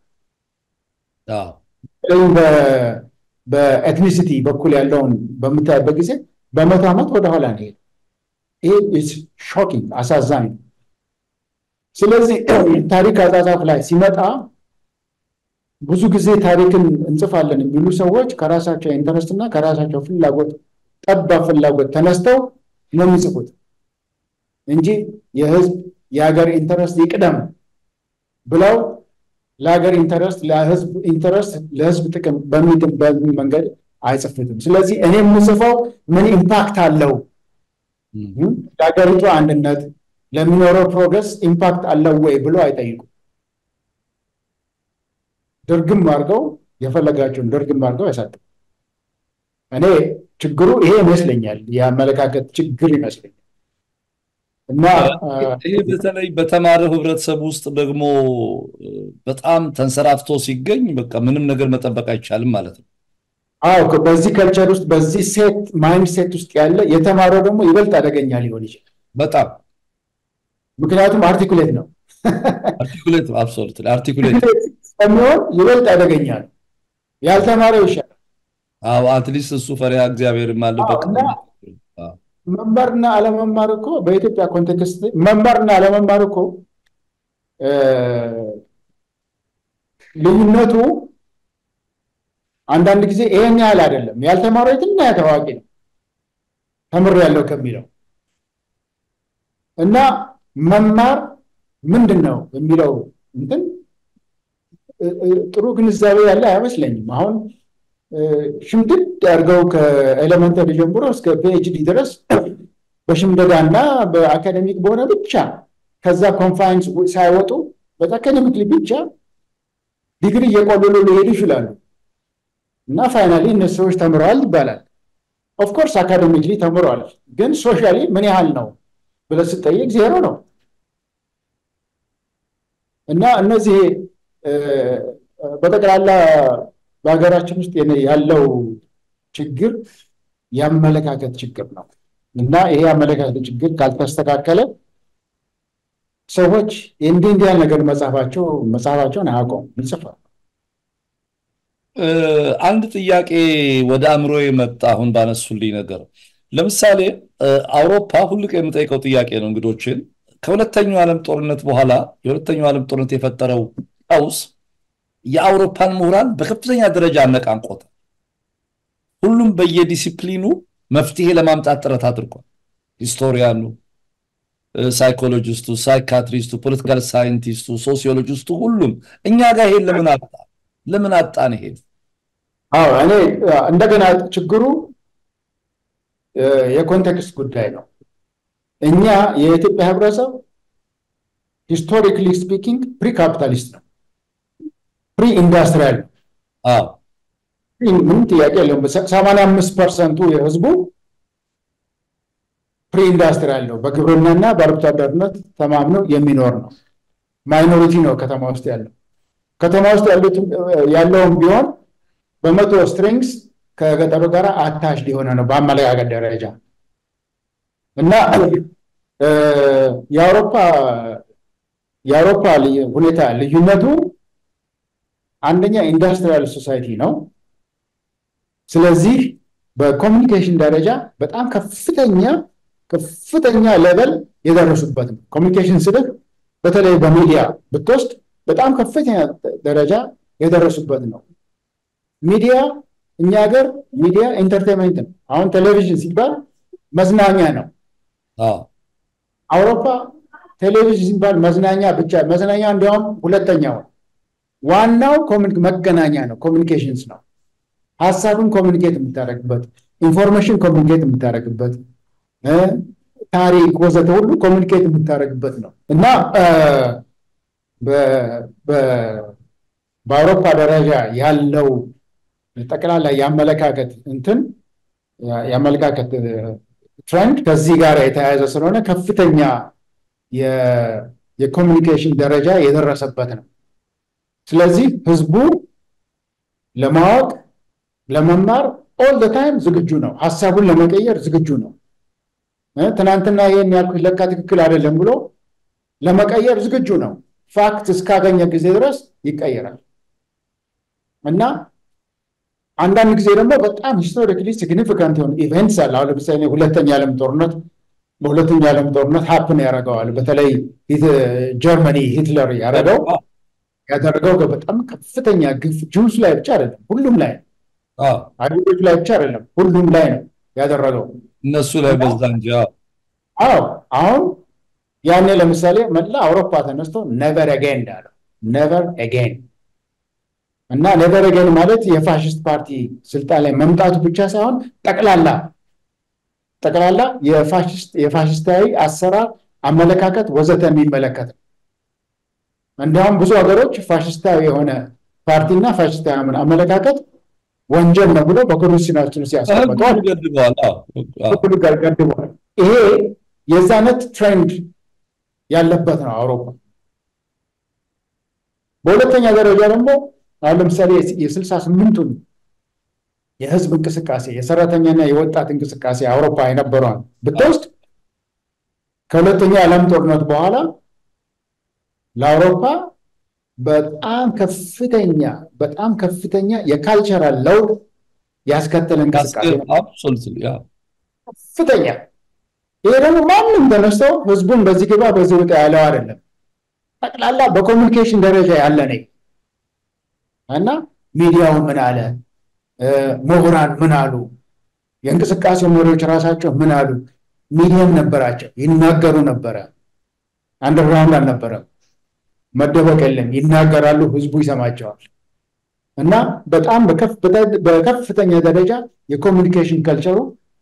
አዎ በኤትኒሲቲ በኩል ያለውን በምታይበት ጊዜ በመቶ ዓመት ወደኋላ ነው ሄደው። ይሄ ኢዝ ሾኪንግ አሳዛኝ። ስለዚህ ታሪክ አጻጻፍ ላይ ሲመጣ ብዙ ጊዜ ታሪክን እንጽፋለን የሚሉ ሰዎች ከራሳቸው ኢንተረስት እና ከራሳቸው ፍላጎት ጠባብ ፍላጎት ተነስተው ነው የሚጽፉት እንጂ የህዝብ የሀገር ኢንተረስት ይቅደም ብለው ለሀገር ኢንተረስት ለህዝብ ኢንተረስት ለህዝብ ጥቅም በሚጥም በሚል መንገድ አይጽፉትም። ስለዚህ እኔ የምጽፈው ምን ኢምፓክት አለው ለሀገሪቱ አንድነት ለሚኖረው ፕሮግረስ ኢምፓክት አለው ወይ ብሎ አይጠይቁም። ድርግም አድርገው የፈለጋቸውን ድርግም አድርገው ያሳጥሩ። እኔ ችግሩ ይሄ ይመስለኛል፣ የአመለካከት ችግር ይመስለኛል። እና ይሄ በተለይ በተማረ ህብረተሰብ ውስጥ ደግሞ በጣም ተንሰራፍቶ ሲገኝ በቃ ምንም ነገር መጠበቅ አይቻልም ማለት ነው። አዎ በዚህ ካልቸር ውስጥ በዚህ ሴት ማይንድ ሴት ውስጥ ያለ የተማረው ደግሞ ይበልጥ አደገኛ ሊሆን ይችላል በጣም። ምክንያቱም አርቲኩሌት ነው አርቲኩሌት አብሶሉትሊ አርቲኩሌት የሚሆን ይበልጥ ያደገኛል። ያልተማረው ይሻላል። አዎ አትሊስት እሱ ፈሪሃ እግዚአብሔር ማለበት መማርና አለመማር እኮ በኢትዮጵያ ኮንቴክስት መማርና አለመማር እኮ ልዩነቱ አንዳንድ ጊዜ ይሄን ያህል አይደለም። ያልተማረው የትና ያታዋቂ ነው ተምር ያለው ከሚለው እና መማር ምንድነው የሚለው እንትን ጥሩ ግንዛቤ ያለ አይመስለኝም። አሁን ሽምድድ ያርገው ከኤሌመንተሪ ጀምሮ እስከ ፒኤችዲ ድረስ በሽምደዳና በአካዳሚክ በሆነ ብቻ ከዛ ኮንፋይንስ ሳይወጡ በአካዳሚክሊ ብቻ ዲግሪ እየቆለሉ ሊሄዱ ይችላሉ እና ፋይናሊ እነሱ ሰዎች ተምረዋል ይባላል። ኦፍ ኮርስ አካዳሚክሊ ተምረዋል፣ ግን ሶሻሊ ምን ያህል ነው ብለህ ስትጠይቅ ዜሮ ነው። እና እነዚህ በጠቅላላ በሀገራችን ውስጥ ያለው ችግር የአመለካከት ችግር ነው እና ይሄ አመለካከት ችግር ካልተስተካከለ ሰዎች እንዲህ እንዲህ ያለ ነገር መጻፋቸው መጻፋቸውን አያውቁም ይጽፋሉ። አንድ ጥያቄ ወደ አእምሮ የመጣ አሁን ባነሱልኝ ነገር ለምሳሌ አውሮፓ ሁልቅ የምጠይቀው ጥያቄ ነው እንግዶችን ከሁለተኛው ዓለም ጦርነት በኋላ የሁለተኛው ዓለም ጦርነት የፈጠረው ቀውስ የአውሮፓን ምሁራን በከፍተኛ ደረጃ አነቃንቆታል። ሁሉም በየዲሲፕሊኑ መፍትሄ ለማምጣት ጥረት አድርጓል። ሂስቶሪያኑ፣ ሳይኮሎጂስቱ፣ ሳይካትሪስቱ፣ ፖለቲካል ሳይንቲስቱ፣ ሶሲዮሎጂስቱ ሁሉም እኛ ጋር ይሄን ለምን አጣ ለምን አጣን ይሄ? አዎ እኔ እንደገና ችግሩ የኮንቴክስት ጉዳይ ነው። እኛ የኢትዮጵያ ህብረተሰብ ሂስቶሪካሊ ስፒኪንግ ፕሪ ካፒታሊስት ነው፣ ፕሪ ኢንዱስትሪያል። አዎ ምን ጥያቄ የለውም። ሰማንያ አምስት ፐርሰንት የህዝቡ ፕሪ ኢንዱስትሪያል ነው፣ በግብርናና በአርብቶ አደርነት ተማምነው የሚኖር ነው። ማይኖሪቲ ነው ከተማ ውስጥ ያለው። ከተማ ውስጥ ያሉት ያለውም ቢሆን በመቶ ስትሪንግስ ከገጠሩ ጋር አታችድ የሆነ ነው በአመለካከት ደረጃ እና የአውሮፓ የአውሮፓ ሁኔታ ልዩነቱ አንደኛ ኢንዱስትሪያል ሶሳይቲ ነው። ስለዚህ በኮሙኒኬሽን ደረጃ በጣም ከፍተኛ ከፍተኛ ሌቨል የደረሱበት ነው። ኮሙኒኬሽን ስልህ በተለይ በሚዲያ ብትወስድ በጣም ከፍተኛ ደረጃ የደረሱበት ነው። ሚዲያ እኛ ሀገር ሚዲያ ኢንተርቴይንመንት ነው። አሁን ቴሌቪዥን ሲባል መዝናኛ ነው። አዎ አውሮፓ ቴሌቪዥን ሲባል መዝናኛ ብቻ መዝናኛ እንዲያውም ሁለተኛው ዋናው መገናኛ ነው፣ ኮሙኒኬሽንስ ነው። ሐሳብን ኮሙኒኬት የምታደርግበት፣ ኢንፎርሜሽን ኮሙኒኬት የምታደርግበት፣ ታሪክ ወዘተ ሁሉ ኮሙኒኬት የምታደርግበት ነው እና በአውሮፓ ደረጃ ያለው ጠቅላላ ያመለካከት እንትን ያመለካከት ትሬንድ ከዚህ ጋር የተያያዘ ስለሆነ ከፍተኛ የኮሙኒኬሽን ደረጃ የደረሰበት ነው። ስለዚህ ህዝቡ ለማወቅ ለመማር ኦል ዘ ታይም ዝግጁ ነው፣ ሐሳቡን ለመቀየር ዝግጁ ነው። ትናንትና ይሄን ያልኩት ለካ ትክክል አይደለም ብሎ ለመቀየር ዝግጁ ነው። ፋክት እስካገኘ ጊዜ ድረስ ይቀየራል እና አንዳንድ ጊዜ ደግሞ በጣም ሂስቶሪካሊ ሲግኒፊካንት የሆኑ ኢቨንትስ አለ። አሁን ለምሳሌ ሁለተኛ ዓለም ጦርነት በሁለተኛ ዓለም ጦርነት ሀፕን ያደረገዋል። በተለይ ጀርመኒ ሂትለር ያደረገው ያደረገው በጣም ከፍተኛ ግፍ ጁስ ላይ ብቻ አይደለም፣ ሁሉም ላይ አዎ አይሁዶች ላይ ብቻ አይደለም፣ ሁሉም ላይ ነው ያደረገው። እነሱ ላይ በዛ እንጂ አዎ አሁን ያኔ ለምሳሌ መላ አውሮፓ ተነስቶ ኔቨር አጌን እንዳለው ኔቨር አጌን እና ኔቨር አጌን ማለት የፋሽስት ፓርቲ ስልጣን ላይ መምጣቱ ብቻ ሳይሆን ጠቅላላ ጠቅላላ የፋሽስት የፋሽስታዊ አሰራር አመለካከት ወዘተ የሚመለከት ነው። እንዲያውም ብዙ ሀገሮች ፋሽስታዊ የሆነ ፓርቲና ፋሽስታዊ አመለካከት ወንጀል ነው ብሎ በኮንስቲቱሽናችን ውስጥ ያስቀምጠዋል፣ ገድበዋል። ይሄ የዛነት ትሬንድ ያለበት ነው አውሮፓ። በሁለተኛ ደረጃ ደግሞ አሁን ለምሳሌ የስልሳ ስምንቱን የህዝብ እንቅስቃሴ የሰራተኛና የወጣት እንቅስቃሴ አውሮፓ የነበረውን ብትወስድ ከሁለተኛ ዓለም ጦርነት በኋላ ለአውሮፓ በጣም ከፍተኛ በጣም ከፍተኛ የካልቸራል ለውጥ ያስከተለ እንቅስቃሴ ነው። አብሶሉትሊ ያ ከፍተኛ። ይሄ ደግሞ ማንም ተነስቶ ህዝቡን በዚህ ግባ በዚህ ውጣ ያለው አይደለም። ጠቅላላ በኮሚኒኬሽን ደረጃ ያለ ነው እና ሚዲያው ምን አለ፣ ምሁራን ምን አሉ፣ የእንቅስቃሴ መሪዎች ራሳቸው ምን አሉ፣ ሚዲያም ነበራቸው፣ ይናገሩ ነበረ። አንደርግራውንድ አልነበረም፣ መደበቅ የለም፣ ይናገራሉ፣ ህዝቡ ይሰማቸዋል። እና በጣም በከፍተኛ ደረጃ የኮሚኒኬሽን ከልቸሩ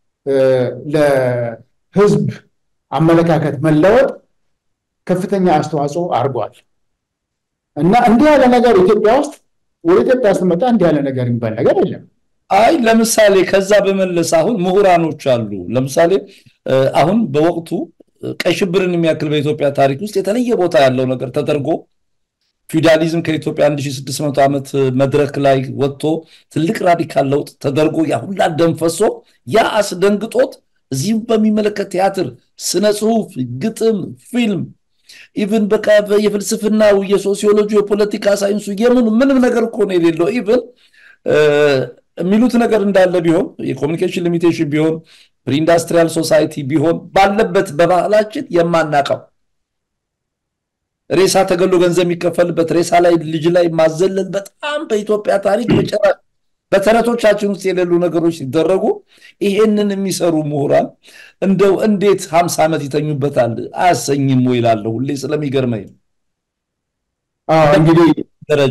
ለህዝብ አመለካከት መለወጥ ከፍተኛ አስተዋጽኦ አድርጓል። እና እንዲህ ያለ ነገር ኢትዮጵያ ውስጥ ወደ ኢትዮጵያ ስትመጣ እንዲህ ያለ ነገር የሚባል ነገር የለም። አይ ለምሳሌ ከዛ በመለስ አሁን ምሁራኖች አሉ። ለምሳሌ አሁን በወቅቱ ቀይ ሽብርን የሚያክል በኢትዮጵያ ታሪክ ውስጥ የተለየ ቦታ ያለው ነገር ተደርጎ ፊውዳሊዝም ከኢትዮጵያ አንድ ሺህ ስድስት መቶ ዓመት መድረክ ላይ ወጥቶ ትልቅ ራዲካል ለውጥ ተደርጎ ያ ሁላ ደም ፈሶ ያ አስደንግጦት እዚህም በሚመለከት ቲያትር፣ ስነ ጽሁፍ፣ ግጥም፣ ፊልም ኢቭን በቃ የፍልስፍናው የሶሲዮሎጂ የፖለቲካ ሳይንሱ የምን ምንም ነገር እኮ ነው የሌለው። ኢቭን የሚሉት ነገር እንዳለ ቢሆን የኮሚኒኬሽን ሊሚቴሽን ቢሆን ፕሪኢንዳስትሪያል ሶሳይቲ ቢሆን ባለበት በባህላችን የማናቀው ሬሳ ተገሎ ገንዘብ የሚከፈልበት ሬሳ ላይ ልጅ ላይ ማዘለል በጣም በኢትዮጵያ ታሪክ መጨረሻ በተረቶቻችን ውስጥ የሌሉ ነገሮች ሲደረጉ ይሄንን የሚሰሩ ምሁራን እንደው እንዴት ሃምሳ ዓመት ይተኙበታል አያሰኝም ወይ እላለሁ ሁሌ ስለሚገርመኝ። አዎ እንግዲህ ደረጃ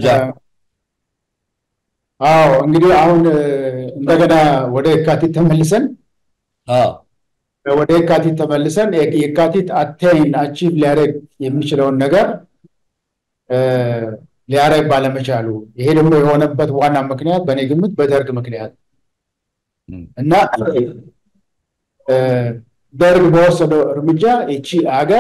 አዎ እንግዲህ አሁን እንደገና ወደ የካቲት ተመልሰን አዎ ወደ የካቲት ተመልሰን የካቲት አቴን አቺቭ ሊያደርግ የሚችለውን ነገር ሊያደርግ ባለመቻሉ ይሄ ደግሞ የሆነበት ዋና ምክንያት በእኔ ግምት በደርግ ምክንያት እና ደርግ በወሰደው እርምጃ እቺ አገር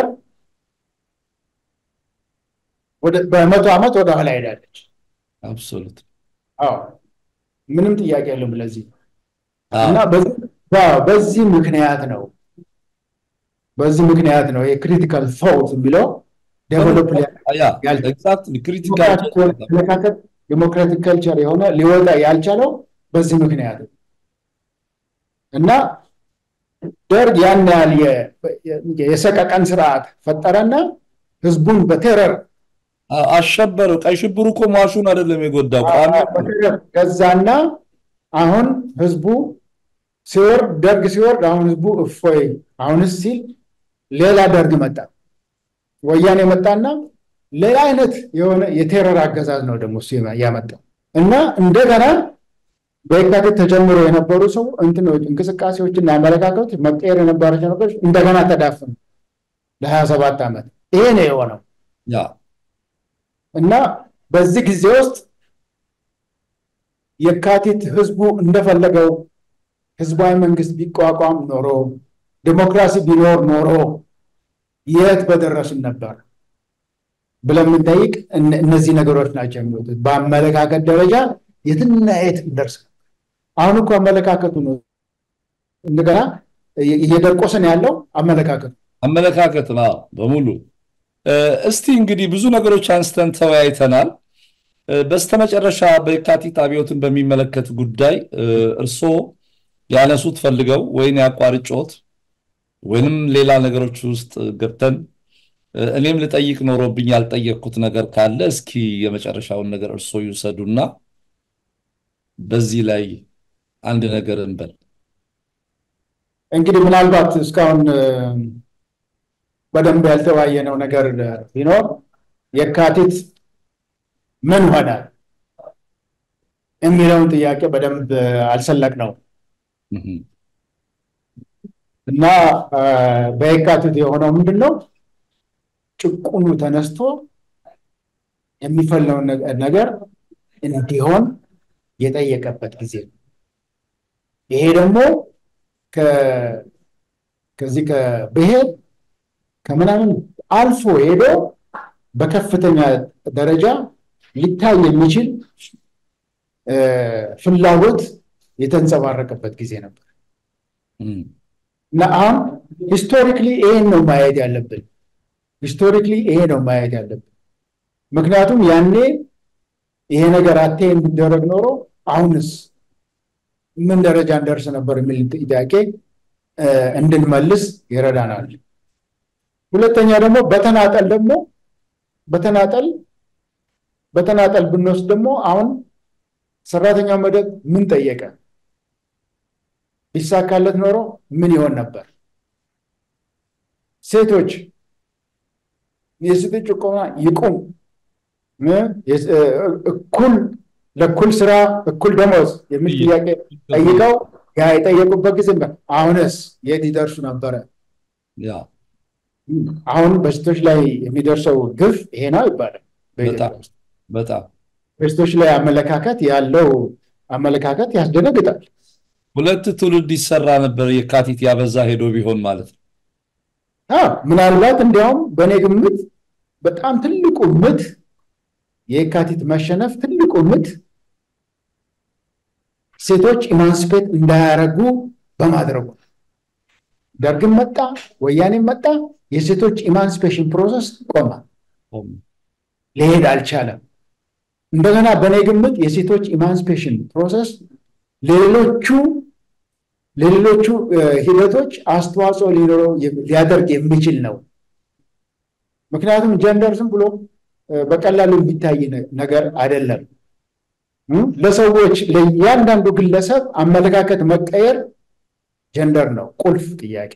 ወደ በመቶ ዓመት ወደ ኋላ ሄዳለች። አብሶሉት አዎ ምንም ጥያቄ የለውም። ለዚህ እና በዚህ ምክንያት ነው በዚህ ምክንያት ነው የክሪቲካል ቶት የሚለው ዴቨሎፕ ያል ኤግዛክትሊ ክሪቲካል ዲሞክራቲክ ካልቸር የሆነ ሊወጣ ያልቻለው በዚህ ምክንያት እና ደርግ ያን ያህል የሰቀቀን ስርዓት ፈጠረና ህዝቡን በቴረር አሸበረ። ቀይ ሽብሩ እኮ ማሹን አይደለም የጎዳው ከዛና አሁን ህዝቡ ሲወርድ ደርግ ሲወርድ አሁን ህዝቡ እፎይ አሁንስ ሲል ሌላ ደርግ መጣ፣ ወያኔ መጣና ሌላ አይነት የሆነ የቴረር አገዛዝ ነው ደግሞ ያመጣው እና እንደገና በየካቲት ተጀምሮ የነበሩ ሰው እንትኖች እንቅስቃሴዎችና አመለካከቶች መቀየር የነበራቸው ነገሮች እንደገና ተዳፈኑ ለሀያ ሰባት ዓመት። ይሄ ነው የሆነው ያ እና በዚህ ጊዜ ውስጥ የካቲት ህዝቡ እንደፈለገው ህዝባዊ መንግስት ቢቋቋም ኖሮ ዲሞክራሲ ቢኖር ኖሮ የት በደረስን ነበር ብለን የምንጠይቅ እነዚህ ነገሮች ናቸው የሚሉት። በአመለካከት ደረጃ የትና የት እንደርስ አሁን እኮ አመለካከቱ ነው እንደገና እየደቆሰን ያለው አመለካከቱ አመለካከት ነው በሙሉ። እስቲ እንግዲህ ብዙ ነገሮች አንስተን ተወያይተናል። በስተመጨረሻ በየካቲት አብዮትን በሚመለከት ጉዳይ እርሶ ያነሱት ፈልገው ወይን ያቋርጮት ወይንም ሌላ ነገሮች ውስጥ ገብተን እኔም ልጠይቅ ኖሮብኝ ያልጠየቅኩት ነገር ካለ እስኪ የመጨረሻውን ነገር እርሶ ይውሰዱና በዚህ ላይ አንድ ነገር እንበል። እንግዲህ ምናልባት እስካሁን በደንብ ያልተወያየነው ነገር ቢኖር የካቲት ምን ሆነ የሚለውን ጥያቄ በደንብ አልሰለቅነው እና በየካቲት የሆነው ምንድነው ጭቁኑ ተነስቶ የሚፈልገው ነገር እንዲሆን የጠየቀበት ጊዜ ነው። ይሄ ደግሞ ከዚህ ከብሔር ከምናምን አልፎ ሄዶ በከፍተኛ ደረጃ ሊታይ የሚችል ፍላጎት የተንጸባረቀበት ጊዜ ነበር እና አሁን ሂስቶሪካሊ ይሄን ነው ማየት ያለብን። ሂስቶሪካሊ ይሄ ነው ማየት ያለብን። ምክንያቱም ያኔ ይሄ ነገር አቴን ቢደረግ ኖሮ አሁንስ ምን ደረጃ እንደርስ ነበር የሚል ጥያቄ እንድንመልስ ይረዳናል። ሁለተኛ ደግሞ በተናጠል ደግሞ በተናጠል በተናጠል ብንወስድ ደግሞ አሁን ሰራተኛው መደብ ምን ጠየቀ? ቢሳካለት ኖሮ ምን ይሆን ነበር? ሴቶች የሴቶች ጭቆና ይቁም፣ እኩል ለእኩል ስራ እኩል ደሞዝ የሚል ጥያቄ ጠይቀው ያ የጠየቁበት ጊዜ አሁንስ የት ይደርሱ ነበረ? አሁን በሴቶች ላይ የሚደርሰው ግፍ ይሄ ነው ይባላል። በጣም በሴቶች ላይ አመለካከት ያለው አመለካከት ያስደነግጣል። ሁለት ትውልድ ይሰራ ነበር የካቲት ያበዛ ሄዶ ቢሆን ማለት ነው። አዎ ምናልባት እንዲያውም በእኔ ግምት በጣም ትልቁ ምት የካቲት መሸነፍ ትልቁ ምት ሴቶች ኢማንስፔት እንዳያረጉ በማድረጉ ደርግም መጣ ወያኔም መጣ የሴቶች ኢማንስፔሽን ፕሮሰስ ቆመ፣ ሊሄድ አልቻለም። እንደገና በእኔ ግምት የሴቶች ኢማንስፔሽን ፕሮሰስ ሌሎቹ ሌሎቹ ሂደቶች አስተዋጽኦ ሊኖረው ሊያደርግ የሚችል ነው። ምክንያቱም ጀንደር ዝም ብሎ በቀላሉ የሚታይ ነገር አይደለም። ለሰዎች ለእያንዳንዱ ግለሰብ አመለካከት መቀየር ጀንደር ነው ቁልፍ ጥያቄ።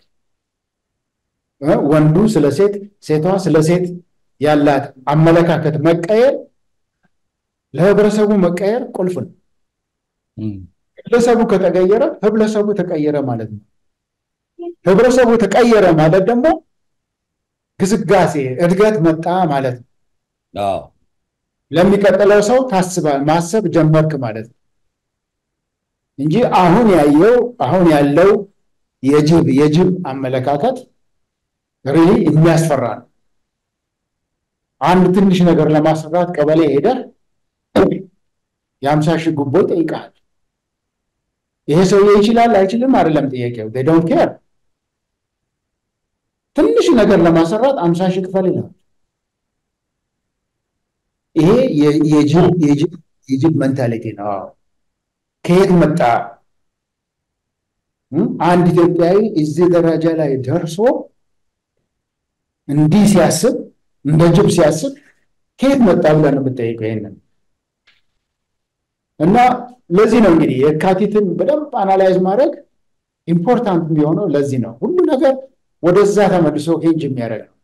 ወንዱ ስለ ሴት፣ ሴቷ ስለ ሴት ያላት አመለካከት መቀየር ለህብረተሰቡ መቀየር ቁልፍ ነው። ግለሰቡ ከተቀየረ ህብረተሰቡ ተቀየረ ማለት ነው። ህብረተሰቡ ተቀየረ ማለት ደግሞ ግስጋሴ እድገት መጣ ማለት ነው። አዎ ለሚቀጥለው ሰው ታስባ ማሰብ ጀመርክ ማለት ነው እንጂ አሁን ያየው አሁን ያለው የጅብ የጅብ አመለካከት ሪሊ የሚያስፈራ ነው። አንድ ትንሽ ነገር ለማሰራት ቀበሌ ሄደህ የአምሳ ሺህ ጉቦ ጠይቀሃል። ይሄ ሰው ይችላል አይችልም አይደለም ጥያቄው። they don't care ትንሽ ነገር ለማሰራት አምሳ ሺህ ክፈል ይላል። ይሄ የጅብ የጅብ የጅብ ሜንታሊቲ ነው። ከየት መጣ? አንድ ኢትዮጵያዊ እዚህ ደረጃ ላይ ደርሶ እንዲህ ሲያስብ እንደ ጅብ ሲያስብ ከየት መጣ ብለን የምጠይቀው ይሄንን እና ለዚህ ነው እንግዲህ የካቲትን በደንብ አናላይዝ ማድረግ ኢምፖርታንት የሚሆነው ለዚህ ነው። ሁሉ ነገር ወደዛ ተመልሶ ሄንጅ የሚያደርግ ነው።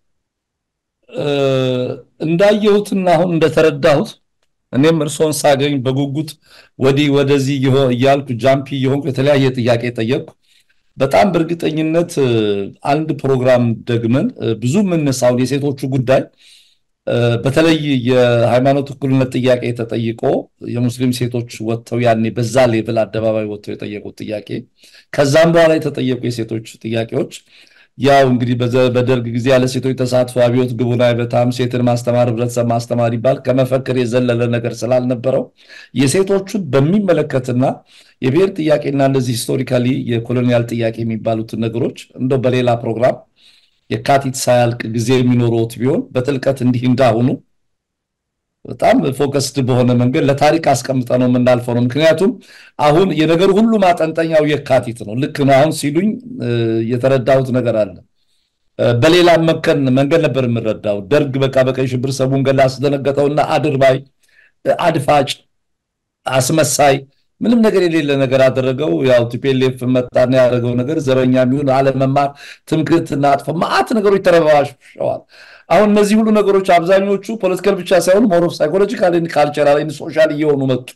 እንዳየሁትና አሁን እንደተረዳሁት እኔም እርሶን ሳገኝ በጉጉት ወዲህ ወደዚህ እያልኩ ጃምፒ እየሆንኩ የተለያየ ጥያቄ ጠየቅኩ። በጣም በእርግጠኝነት አንድ ፕሮግራም ደግመን ብዙ የምነሳውን የሴቶቹ ጉዳይ በተለይ የሃይማኖት እኩልነት ጥያቄ ተጠይቆ የሙስሊም ሴቶች ወጥተው ያኔ በዛ ሌቭል አደባባይ ወጥተው የጠየቁት ጥያቄ ከዛም በኋላ የተጠየቁ የሴቶች ጥያቄዎች ያው እንግዲህ በደርግ ጊዜ ያለ ሴቶች ተሳትፎ አብዮት ግቡን አይበታም፣ ሴትን ማስተማር ህብረተሰብ ማስተማር ይባል ከመፈክር የዘለለ ነገር ስላልነበረው የሴቶቹን በሚመለከትና የብሔር ጥያቄና እንደዚህ ሂስቶሪካሊ የኮሎኒያል ጥያቄ የሚባሉት ነገሮች እንደው በሌላ ፕሮግራም የካቲት ሳያልቅ ጊዜ የሚኖሩት ቢሆን በጥልቀት እንዲህ እንዳሁኑ በጣም ፎከስድ በሆነ መንገድ ለታሪክ አስቀምጠ ነው የምናልፈው ነው። ምክንያቱም አሁን የነገር ሁሉ ማጠንጠኛው የካቲት ነው። ልክ ነው አሁን ሲሉኝ የተረዳሁት ነገር አለ። በሌላ መከን መንገድ ነበር የምረዳው። ደርግ በቃ በቀይ ሽብር ሰቡን ገላ አስደነገጠውና አድርባይ አድፋጭ አስመሳይ ምንም ነገር የሌለ ነገር አደረገው። ያው ቲፒኤልኤፍ መጣና ያደረገው ነገር ዘረኛ የሚሆን አለመማር ትምክህትና አጥፎ ማአት ነገሮች ተረባሽዋል። አሁን እነዚህ ሁሉ ነገሮች አብዛኞቹ ፖለቲካል ብቻ ሳይሆን ሞር ኦፍ ሳይኮሎጂካል እና ካልቸራል እና ሶሻል እየሆኑ መጡ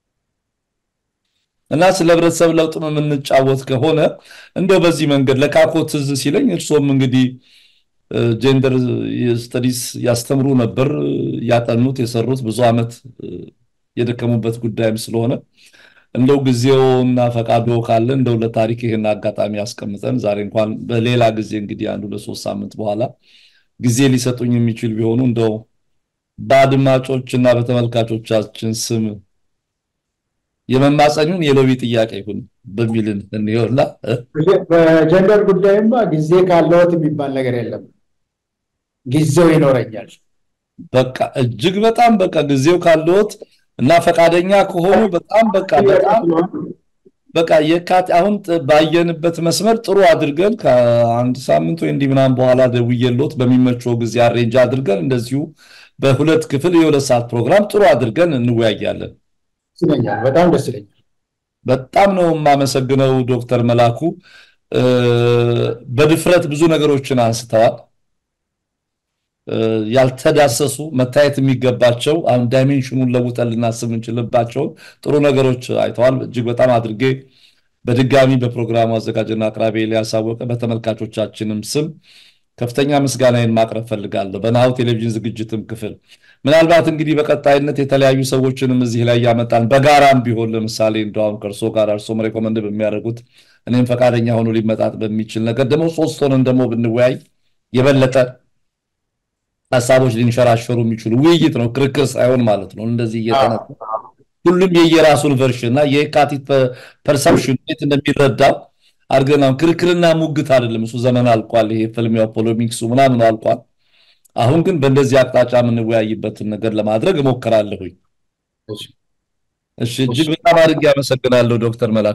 እና ስለ ህብረተሰብ ለውጥ የምንጫወት ከሆነ እንደው በዚህ መንገድ ለካኮት ትዝ ሲለኝ እርሶም እንግዲህ ጀንደር ስተዲስ ያስተምሩ ነበር ያጠኑት የሰሩት ብዙ አመት የደከሙበት ጉዳይም ስለሆነ እንደው ጊዜውና ፈቃዶ ካለ እንደው ለታሪክ ይሄን አጋጣሚ ያስቀምጠን ዛሬ እንኳን በሌላ ጊዜ እንግዲህ አንዱ ለሶስት ሳምንት በኋላ ጊዜ ሊሰጡኝ የሚችል ቢሆኑ እንደው በአድማጮችና በተመልካቾቻችን ስም የመማጸኑን የሎቢ ጥያቄ ይሁን በሚልን እንየውላ። በጀንደር ጉዳይማ ጊዜ ካለውት የሚባል ነገር የለም። ጊዜው ይኖረኛል። በቃ እጅግ በጣም በቃ ጊዜው ካለዎት እና ፈቃደኛ ከሆኑ በጣም በቃ በጣም በቃ የካት አሁን ባየንበት መስመር ጥሩ አድርገን ከአንድ ሳምንት ወይ እንዲህ ምናምን በኋላ ደውዬልዎት በሚመቸው ጊዜ አሬንጅ አድርገን እንደዚሁ በሁለት ክፍል የሁለት ሰዓት ፕሮግራም ጥሩ አድርገን እንወያያለን። ስለኛል በጣም ደስ ይለኛል። በጣም ነው የማመሰግነው ዶክተር መላኩ በድፍረት ብዙ ነገሮችን አንስተዋል። ያልተዳሰሱ መታየት የሚገባቸው አሁን ዳይሜንሽኑን ለውጠን ልናስብ እንችልባቸው ጥሩ ነገሮች አይተዋል። እጅግ በጣም አድርጌ በድጋሚ በፕሮግራሙ አዘጋጅና አቅራቢ ኤልያስ አወቀ በተመልካቾቻችንም ስም ከፍተኛ ምስጋናዬን ማቅረብ ፈልጋለሁ። በናሁ ቴሌቪዥን ዝግጅትም ክፍል ምናልባት እንግዲህ በቀጣይነት የተለያዩ ሰዎችንም እዚህ ላይ ያመጣን በጋራም ቢሆን ለምሳሌ እንደው ከርሶ ጋር አርሶም ሬኮመንድ በሚያደርጉት እኔም ፈቃደኛ ሆኖ ሊመጣጥ በሚችል ነገር ደግሞ ሶስት ሆነን ደግሞ ብንወያይ የበለጠ ሐሳቦች ሊንሸራሸሩ የሚችሉ ውይይት ነው ክርክር ሳይሆን ማለት ነው። እንደዚህ እየተነሱ ሁሉም የየራሱን ቨርሽንና የካቲት ፐርሰፕሽን እንዴት እንደሚረዳው አርገናው ክርክርና ሙግት አይደለም። እሱ ዘመን አልቋል። ይሄ ፍልሚያው ፖለሚክሱ ምናምን አልቋል። አሁን ግን በእንደዚህ አቅጣጫ ምን ወያይበትን ነገር ለማድረግ እሞክራለሁ። እሺ እሺ እጅግ በጣም አድርጌ አመሰግናለሁ ዶክተር መላኩ።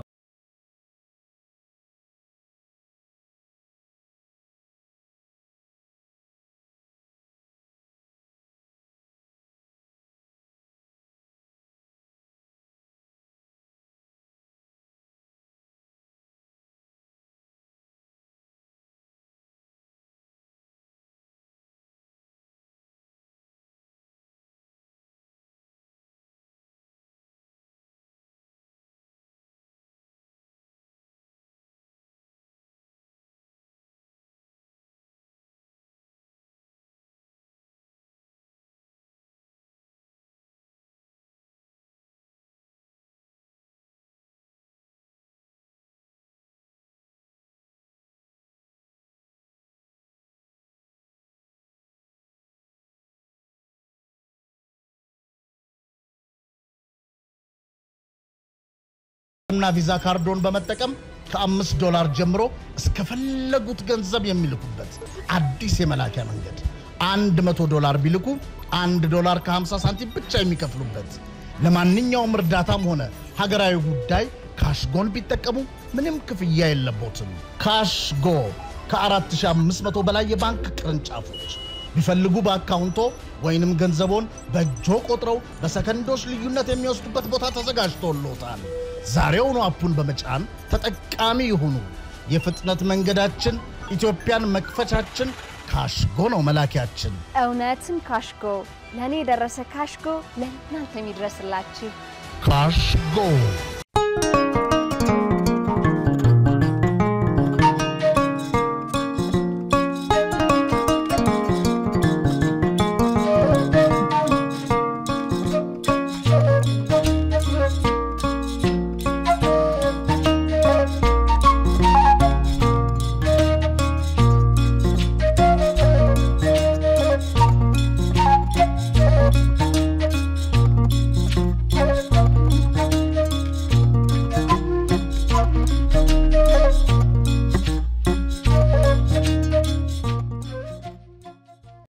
እና ቪዛ ካርዶን በመጠቀም ከአምስት ዶላር ጀምሮ እስከ ፈለጉት ገንዘብ የሚልኩበት አዲስ የመላኪያ መንገድ አንድ መቶ ዶላር ቢልኩ አንድ ዶላር ከ50 ሳንቲም ብቻ የሚከፍሉበት ለማንኛውም እርዳታም ሆነ ሀገራዊ ጉዳይ ካሽጎን ቢጠቀሙ ምንም ክፍያ የለቦትም። ካሽጎ ከ4500 በላይ የባንክ ቅርንጫፎች ቢፈልጉ በአካውንቶ ወይንም ገንዘቦን በእጆ ቆጥረው በሰከንዶች ልዩነት የሚወስዱበት ቦታ ተዘጋጅቶልዎታል። ዛሬውኑ አፑን በመጫን ተጠቃሚ ይሁኑ። የፍጥነት መንገዳችን ኢትዮጵያን መክፈቻችን ካሽጎ ነው መላኪያችን። እውነትም ካሽጎ ለኔ ደረሰ ካሽጎ ለእናንተ የሚድረስላችሁ ካሽጎ